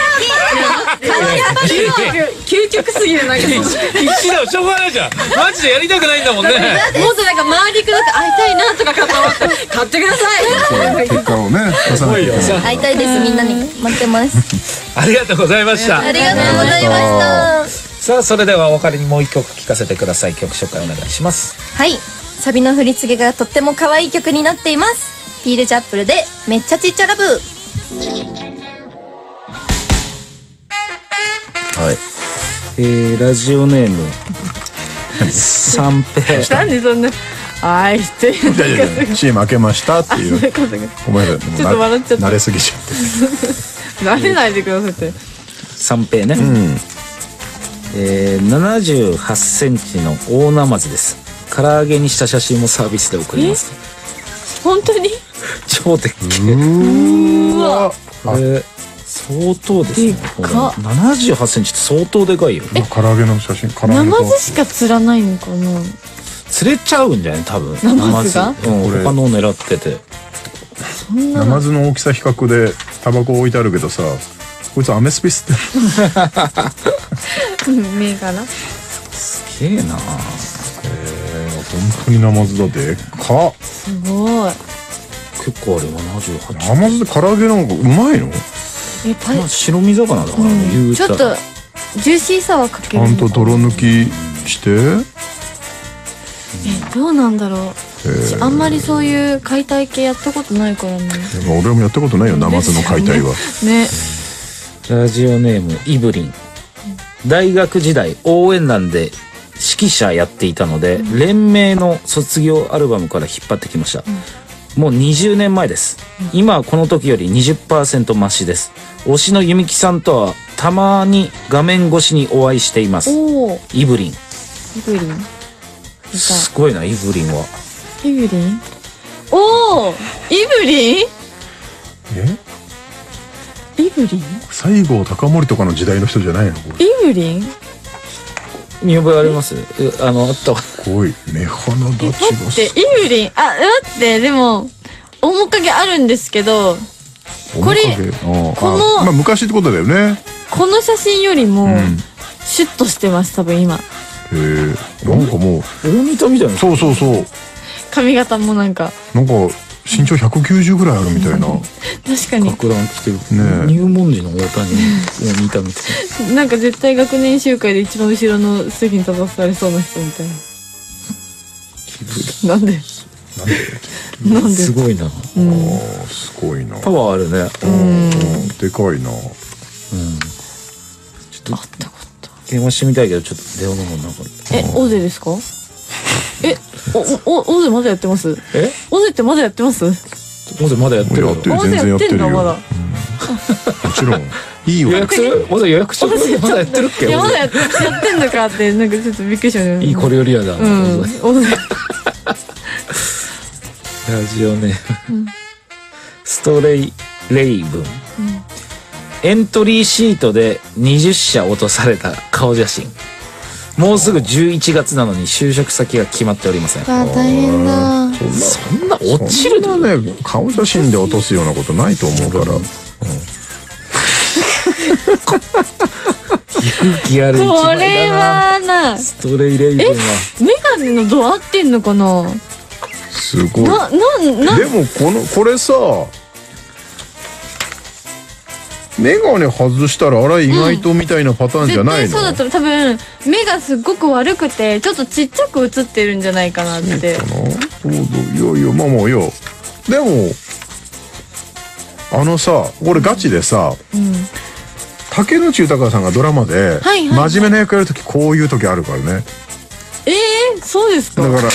さい。 究極すぎる。なんか必死だよ、しょうがないじゃん。マジでやりたくないんだもんね。 もっとなんか周りくどく会いたいなとか買ってください。 結果をね、 会いたいです。みんなに待ってます。 ありがとうございました。 ありがとうございました。 さあ、それではお別れにもう一曲聴かせてください。曲紹介お願いします。 はい。サビの振り付けがとっても可愛い曲になっています。ピールチャップルでめっちゃちっちゃラブ。 はい。 ラジオネーム三平。 なんでそんな愛してるのか。 CM 開けましたっていう。ごめんなさい。 ちょっと笑っちゃった。 慣れすぎちゃって。 慣れないでくださいって。 三平ね。78センチの大ナマズです。唐揚げにした写真もサービスで送ります。 本当に？ 超でっけえ。 うわ。 これ相当ですね。78センチって相当でかいよ。 唐揚げの写真。 ナマズしか釣らないのかな。 釣れちゃうんじゃない多分。 ナマズが？ 他のを狙ってて。 ナマズの大きさ比較でタバコ置いてあるけどさ、こいつアメスピ吸ってる。 目かな。 すげえな。 本当にナマズだ。でっか。 すごい。 結構あれ78。 ナマズで唐揚げなんかうまいの？ 白身魚だからね。言うたらちょっとジューシーさはかける。 ちゃんと泥抜きして。 どうなんだろう。あんまりそういう解体系やったことないからね。 俺もやったことないよ、ナマズの解体は。 ね。 ラジオネームイブリン。大学時代応援団で指揮者やっていたので、連盟の卒業アルバムから引っ張ってきました。もう20年前です。今はこの時より 20% 増しです。推しの弓木さんとはたまに画面越しにお会いしています。イブリン。すごいな、イブリンは。 イブリン？おお、イブリン？イブリン？ 西郷隆盛とかの時代の人じゃないの？ イブリン？ 見覚えあります？あった。 すごい目鼻立ちが。 待って、イブリン、待って、でも面影あるんですけど、これこの、 まあ昔ってことだよね。 この写真よりもシュッとしてます、多分今。 なんかもう大仁田みたいな。 そうそうそう。 髪型もなんか身長190ぐらいあるみたいな。 確かに。 学ラン着てるね。入門時の大谷大仁田みたいな。 なんか絶対学年集会で一番後ろの席に立たされそうな人みたいな。なんで？ すごいな。 すごいな。 パワーあるね。 でかいな。 ちょっと電話してみたいけど、ちょっと電話の方なかった。 オゼですか？オゼまだやってます？オゼってまだやってます？ オゼまだやってるよ。 全然やってるよ。 まだ。 もちろん。いいよ。 予約する？まだ予約してる？まだやってるっけ？ まだやってんのかってなんかちょっとびっくりしました。 いいこれよりやだ。 オゼ。 ラジオね。ストレイレイブン。エントリーシートで20社落とされた顔写真。もうすぐ11月なのに就職先が決まっておりません。 大変だ。 そんな落ちるのね、顔写真で落とすようなことないと思うから。 空気ある。 これはな。 ストレイレイブンは。 メガネの度合ってんのかな。 すごい。でもこれさ。メガネ外したらあれ意外とみたいなパターンじゃないの？ そうだと多分目がすっごく悪くてちょっとちっちゃく写ってるんじゃないかなって。いやまあまあいやでもさこれガチでさ、竹野内豊さんがドラマで真面目な役やるときこういう時あるからね。 そうですか。 だから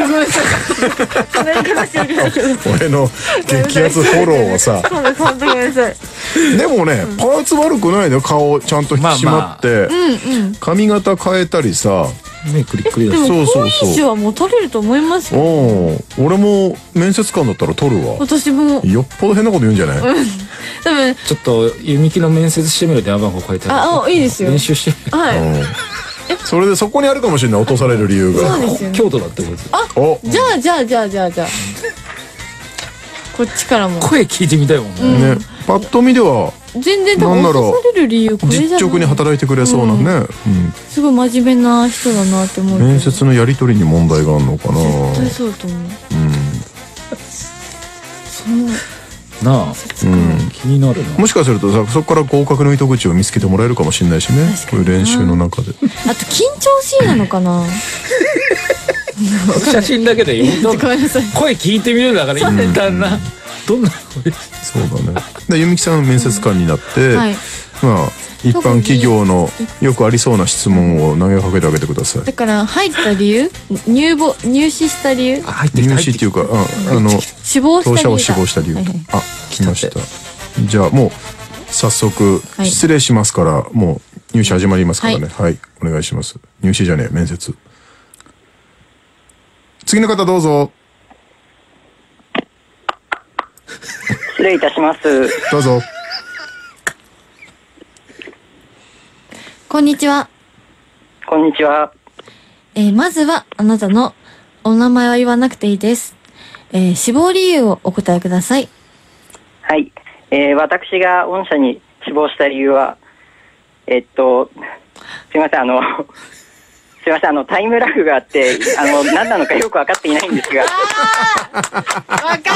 俺の激アツフォローをさ。でもね、パーツ悪くないのよ。顔ちゃんと引き締まって髪型変えたりさ。 目クリックリだ。 そうそうそう。印はもう取れると思いますよ。 俺も面接官だったら取るわ。 私も。 よっぽど変なこと言うんじゃない？ 多分ちょっと弓木の面接してみる電話番号書いてある。 いいですよ。 練習して。 はい。 それでそこにあるかもしれない、落とされる理由が。 そうですよね。 京都だってこと。 お、 じゃあこっちからも声聞いてみたいもんね。 ね、パッと見では全然多分落とされる理由これじゃない。 実直に働いてくれそうなね。 すごい真面目な人だなって思う。 面接のやり取りに問題があるのかな。 絶対そうだと思う。 なあ、気になるな。 もしかするとさ、そこから合格の糸口を見つけてもらえるかもしれないしね。こういう練習の中で。 あと緊張しいなのかな。 写真だけでいい。 ごめんなさい。 声聞いてみるだからいいんだな。どんな声。 そうだね。で、ゆみきさん面接官になって、 はい、 まあ一般企業のよくありそうな質問を投げかけてあげてください。 だから入った理由、入試した理由、 入試っていうか、 死亡した理由、 当社を死亡した理由。あ、来ました。じゃあもう早速失礼しますから、もう入試始まりますからね。はい、お願いします。入試じゃねえ、面接。次の方どうぞ。 失礼いたします。 どうぞ。 こんにちは。 こんにちは。 まずはあなたのお名前は言わなくていいです。死亡理由をお答えください。 はい。私が御社に死亡した理由は、すいません、すいません、タイムラグがあって、何なのかよく分かっていないんですが。 わかった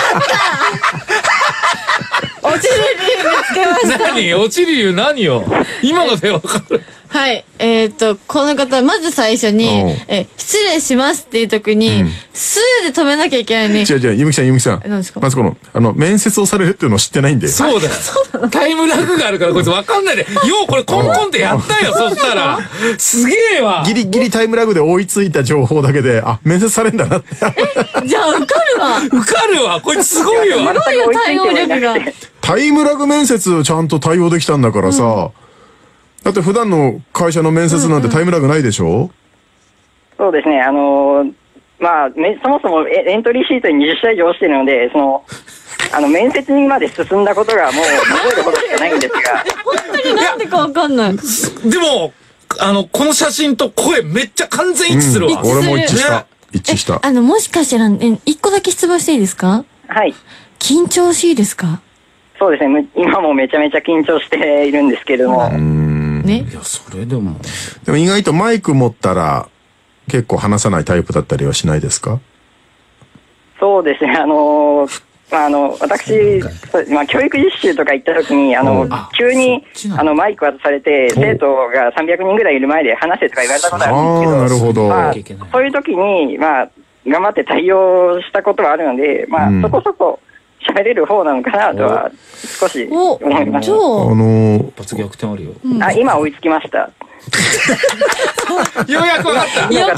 落ちる理由見つけました。 何？落ちる理由何よ。今のでわかる。 はい。この方、まず最初に、失礼しますっていう時に、スーで止めなきゃいけないね。 違う、ゆみきさん。 何ですか？ まず面接をされるっていうのを知ってないんで。 そうだよ。タイムラグがあるからこいつわかんないで。ようこれコンコンってやったよ、そしたら。すげえわ。 ギリギリタイムラグで追いついた情報だけで、あ、面接されんだなって。 じゃあ受かるわ。 受かるわ。こいつすごいわ。 すごいよ、対応力が。 タイムラグ面接ちゃんと対応できたんだからさ。だって普段の会社の面接なんてタイムラグないでしょ？ そうですね、まあ、そもそもエントリーシートに20社以上落ちてるので、面接にまで進んだことがもう数えるほどしかないんですが。 本当になんでかわかんない。 でも、この写真と声めっちゃ完全一致するわ。 俺も一致した。一致した。 もしかしたら、一個だけ質問していいですか？ はい。 緊張しいですか？ そうですね、今もめちゃめちゃ緊張しているんですけれども。 ね。 いや、それでも。 でも意外とマイク持ったら結構話さないタイプだったりはしないですか？ そうですね、私、教育実習とか行った時に、急に、マイク渡されて、生徒が300人ぐらいいる前で話せとか言われたことあるんですけど、 なるほど。 まあ、そういう時に、まあ、頑張って対応したことはあるので、まあ、そこそこ喋れる方なのかなとは、少し思います。 一発逆転あるよ。 今追いつきました。 ようやく分かった。 よかった。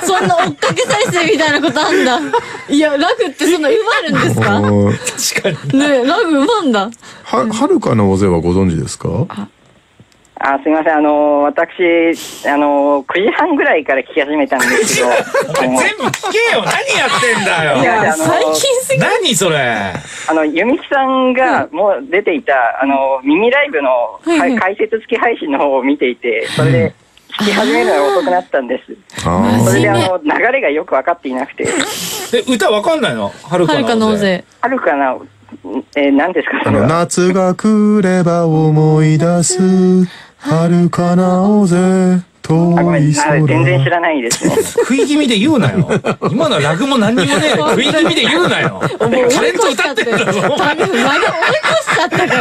そんな追っかけ再生みたいなことあんだ。いや、ラグってそんなうまるんですか？確かに。ねえ、ラグうまんだ。 はるかの大勢はご存知ですか？ すみません、私、9時半ぐらいから聞き始めたんですけど。 全部聞けよ。何やってんだよ。 いや、 最近すぎる。 何それ。 ゆみきさんがもう出ていた、ミニライブの解説付き配信の方を見ていて、それで聞き始めるのが遅くなったんです。それで流れがよく分かっていなくて。 歌分かんないの？はるかの大勢。 はるかな、何ですかそれは。 夏が来れば思い出す。はるかな大勢遠い空。 全然知らないですね。 食い気味で言うなよ。今のはラグも何にもねえ。食い気味で言うなよ。タレント歌ってんだぞ。 多分間が追い越しちゃったから、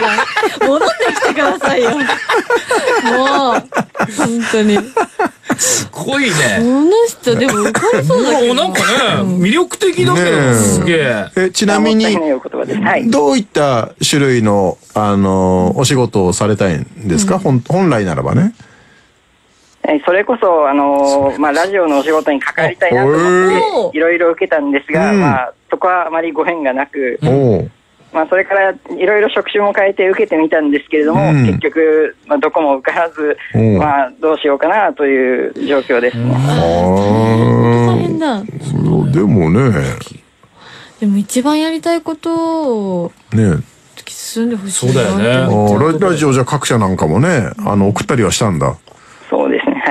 戻ってきてくださいよ。もう、本当に。 すごいね。 この人、でも受かりそうだけど。 なんかね、魅力的だけど、すげえ。 ちなみに、どういった種類の、お仕事をされたいんですか？本来ならばね。 それこそ、ラジオのお仕事に関わりたいなと思って、いろいろ受けたんですが、まあ、そこはあまりご縁がなく、まあ、それからいろいろ職種も変えて受けてみたんですけれども、結局、まあ、どこも受からず、まあ、どうしようかなという状況ですね。 大変だ。 でもね。 でも一番やりたいことを、 ね、 進んでほしい。 そうだよね。 ラジオじゃ各社なんかもね、送ったりはしたんだ。 そうですね、はい。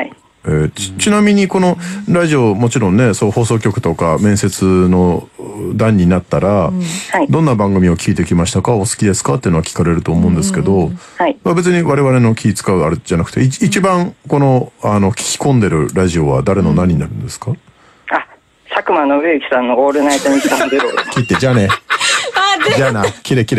ちなみにこのラジオ、もちろんね、そう放送局とか面接の段になったら、どんな番組を聞いてきましたか、お好きですかっていうのは聞かれると思うんですけど、別に我々の気使うあれじゃなくて、一番この、聞き込んでるラジオは誰の何になるんですか？ 佐久間信之さんのオールナイトニッポンゼロ。 切って、じゃあね。じゃあな、切れ。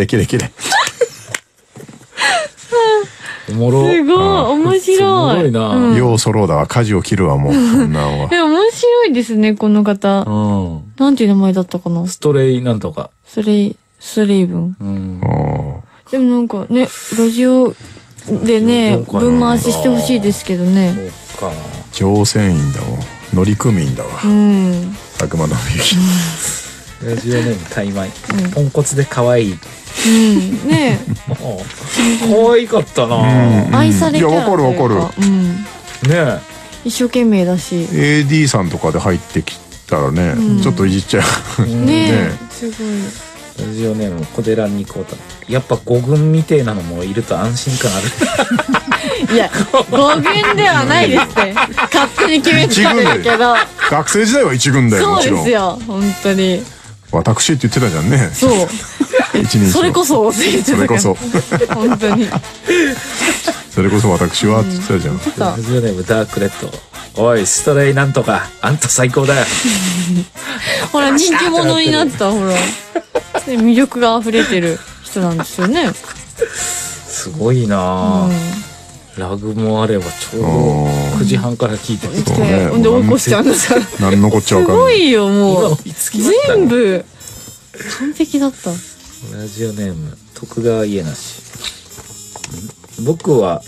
おもろ。 すごい、面白い。すごいな。 ようそろうだわ、舵を切るわ、もう。そんなんは。 面白いですね、この方。なんていう名前だったかな。 ストレイなんとか。 スレイブン。でもなんかね、ラジオでね、分回ししてほしいですけどね。 そうか。 乗船員だもん。乗組員だわ。佐久間信之。 ラジオネームタイマイ。ポンコツで可愛い。 ね可愛かったな。 愛されキャラというか。 いや、わかる。 ね一生懸命だし。 AD さんとかで入ってきたらね、ちょっといじっちゃう。 ねすごい。 ラジオネーム小寺にこうた。やっぱ5軍みてえなのもいると安心感ある。 いや、5軍ではないですね。勝手に決めてたんだけど。 学生時代は1軍だよ、もちろん。 そうですよ、本当に。 私って言ってたじゃんね。 そう。それこそ教えてた。 それこそ。 本当に。 それこそ私はって言ってたじゃん。 ラジオネームダークレッド。おい、ストレイなんとか、あんた最高だよ。 ほら、人気者になった、ほら。魅力が溢れてる人なんですよね。 すごいなラグもあればちょうど9時半から聞いてる。 で、起こしちゃうんですから。 何のこっちゃわかんない。 すごいよ、もう。全部、完璧だった。 ラジオネーム、徳川家なし。僕は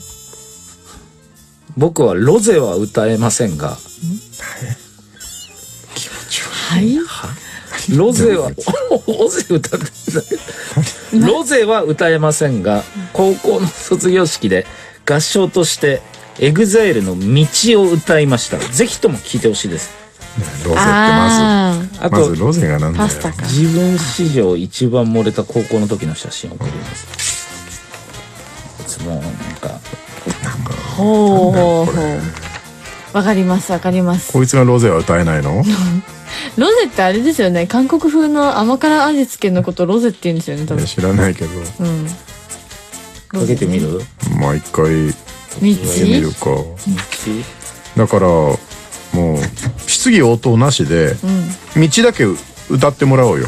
ロゼは歌えませんが。 気持ち悪い。 ロゼはロゼは歌えませんが、高校の卒業式で合唱としてEXILEの道を歌いました。ぜひとも聴いてほしいです。 ロゼってまずロゼがなんだよ。 自分史上一番漏れた高校の時の写真を送ります。いつもなんかほうわかります。 こいつがロゼは歌えないの？ ロゼってあれですよね、韓国風の甘辛味付けのことロゼって言うんですよね、多分。 知らないけど。 かけてみる？ まあ一回見てみるか。だからもう質疑応答なしで道だけ歌ってもらおうよ。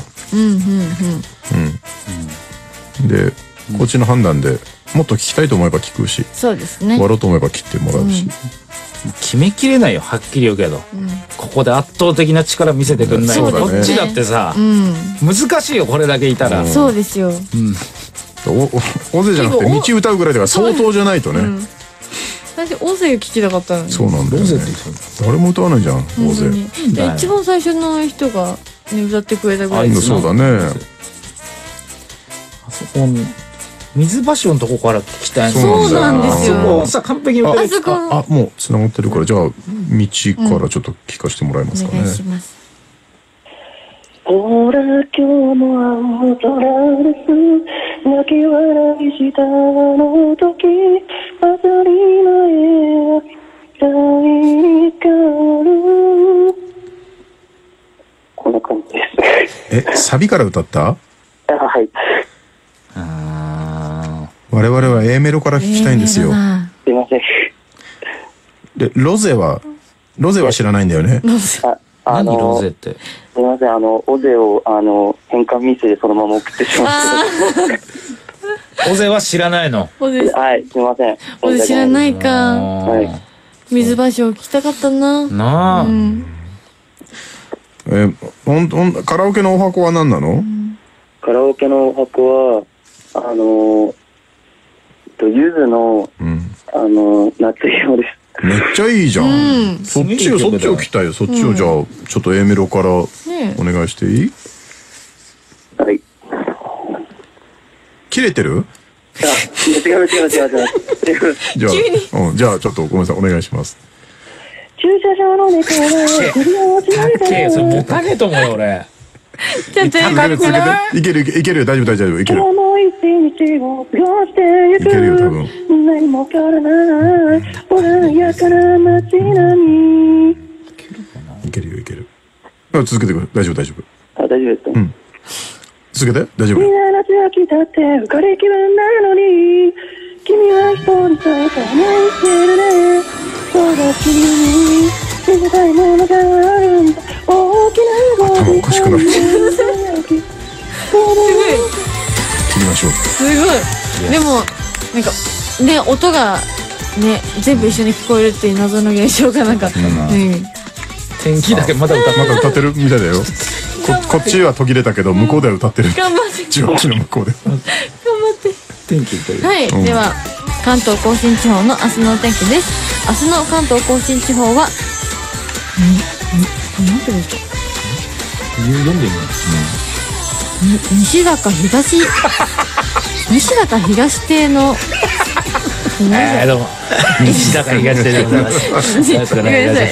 でこっちの判断でもっと聞きたいと思えば聞くし、 そうですね。 終わろうと思えば切ってもらうし。 決めきれないよ、はっきり言うけど。ここで圧倒的な力見せてくんないと、こっちだってさ、難しいよ、これだけいたら。 そうですよ。 オゼじゃなくて道歌うぐらいだから相当じゃないとね。 私オゼ聞きたかったのに。 そうなんだよね。誰も歌わないじゃん、オゼ。 一番最初の人が歌ってくれたぐらい。 そうだね。 あそこに水橋のとこから聞きたい。 そうなんですよ。 そこさ完璧に歌える。 あ、もう繋がってるから、じゃあ道からちょっと聞かせてもらえますかね。 お願いします。 ほら今日も青空です。泣き笑いしたあの時、当たり前大光る。こんな感じです。 サビから歌った？ はい。 我々は A メロから聞きたいんですよ。 すいません。 で、ロゼは知らないんだよね。 何ロゼって。 すいません、オゼを変換ミスでそのまま送ってしまって。 オゼは知らないの。 はい、すいません。 オゼ知らないか。はい。水橋を聞きたかったな。 なあ。 カラオケのお箱は何なの？ カラオケのお箱はゆずの夏色です。 めっちゃいいじゃん。そっちを聞きたいよ。そっちをじゃあちょっと A メロからお願いしていい？ はい。 切れてる？ 違う。 じゃあちょっとごめんなさい、お願いします。 駐車場の猫が首を落ちられて。 それボタネと思うよ俺。 ちょっといける大丈夫いける。 思い出に道を過ごしてゆく。 いけるよ、多分。 何も変わらない穏やかな街並み。 いけるよ、いける。続けてくれ。大丈夫、大丈夫。 大丈夫ですか？ うん。続けて。大丈夫。 みんな夏が来たって浮かれ気分なのに、君は一人さえたないしてるね。そうだ、君に見せたいものがあるんだ。大きな頭おかしくなる。 すごい。 切りましょう。 すごい。でもなんかね、音がね全部一緒に聞こえるっていう謎の現象がなんか、 天気だけまだ歌ってるみたいだよ。こっちは途切れたけど向こうでは歌ってる。 頑張って。 受話器の向こうで。 頑張って。 天気という。 はい。では関東甲信地方の明日のお天気です。明日の関東甲信地方はなんて言うんですか。 読んでみよう。西高東邸のどうも西高東邸でございます。ごめんなさい。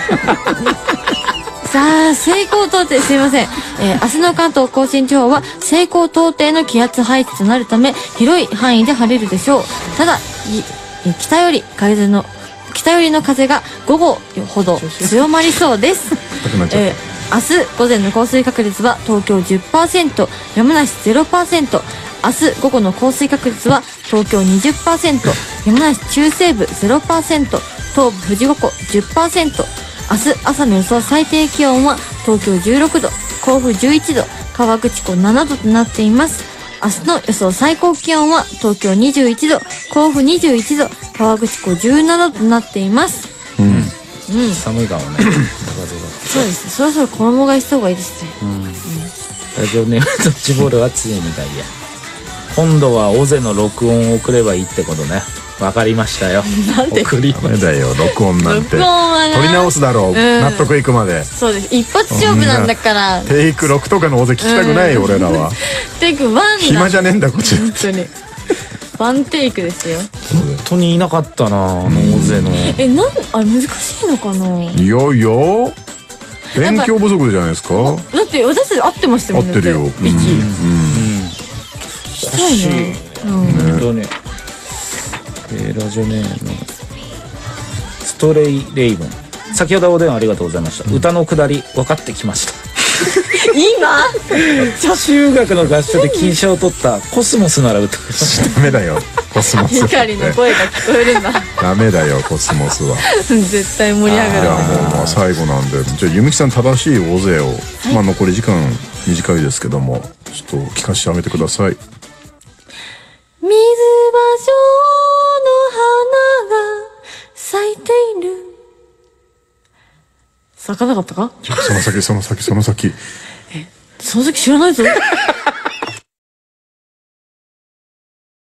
さあ西高東低、すいません。明日の関東甲信地方は西高東低の気圧配置となるため広い範囲で晴れるでしょう。ただ北寄りの風が午後ほど強まりそうです。明日午前の降水確率は東京 10%、 山梨 0%。 明日午後の降水確率は東京 20%、 山梨中西部 0%、 東部富士五湖 10%。 明日朝の予想最低気温は東京16度、甲府11度、河口湖7度となっています。明日の予想最高気温は東京21度、甲府21度、河口湖17度となっています。 寒いかもね。 そうです。そろそろ衣替えした方がいいですね。 ラジオネームドッジボールは常みたいや。今度はオゼの録音を送ればいいってことね。わかりましたよ。 なんで送りダメだよ、録音なんて。 録音はな取り直すだろう。納得いくまで。 そうです。一発勝負なんだから。 テイク6とかのオゼ聞きたくないよ、俺らは。 テイク1だ。 暇じゃねえんだ、こっち。 本当に。ワンテイクですよ。 本当にいなかったな、オゼの。 あれ難しいのかな。 いやいや。勉強不足じゃないですか。だって私たち合ってましたもんね。 合ってるよ。 息。したいね。 ラジオネームストレイレイブン。先ほどお電話ありがとうございました。歌のくだり分かってきました。 今中学の合唱で金賞を取ったコスモスなら歌う。 ダメだよ、コスモス。 光の声が聞こえるんだ。 ダメだよ、コスモスは。 絶対盛り上がる。 いやもう最後なんで、じゃあゆみきさん正しい大勢を、残り時間短いですけどもちょっと聞かせてあげてください。 水場所の花が咲いている。咲かなかったか？ その先。 その先知らないぞ。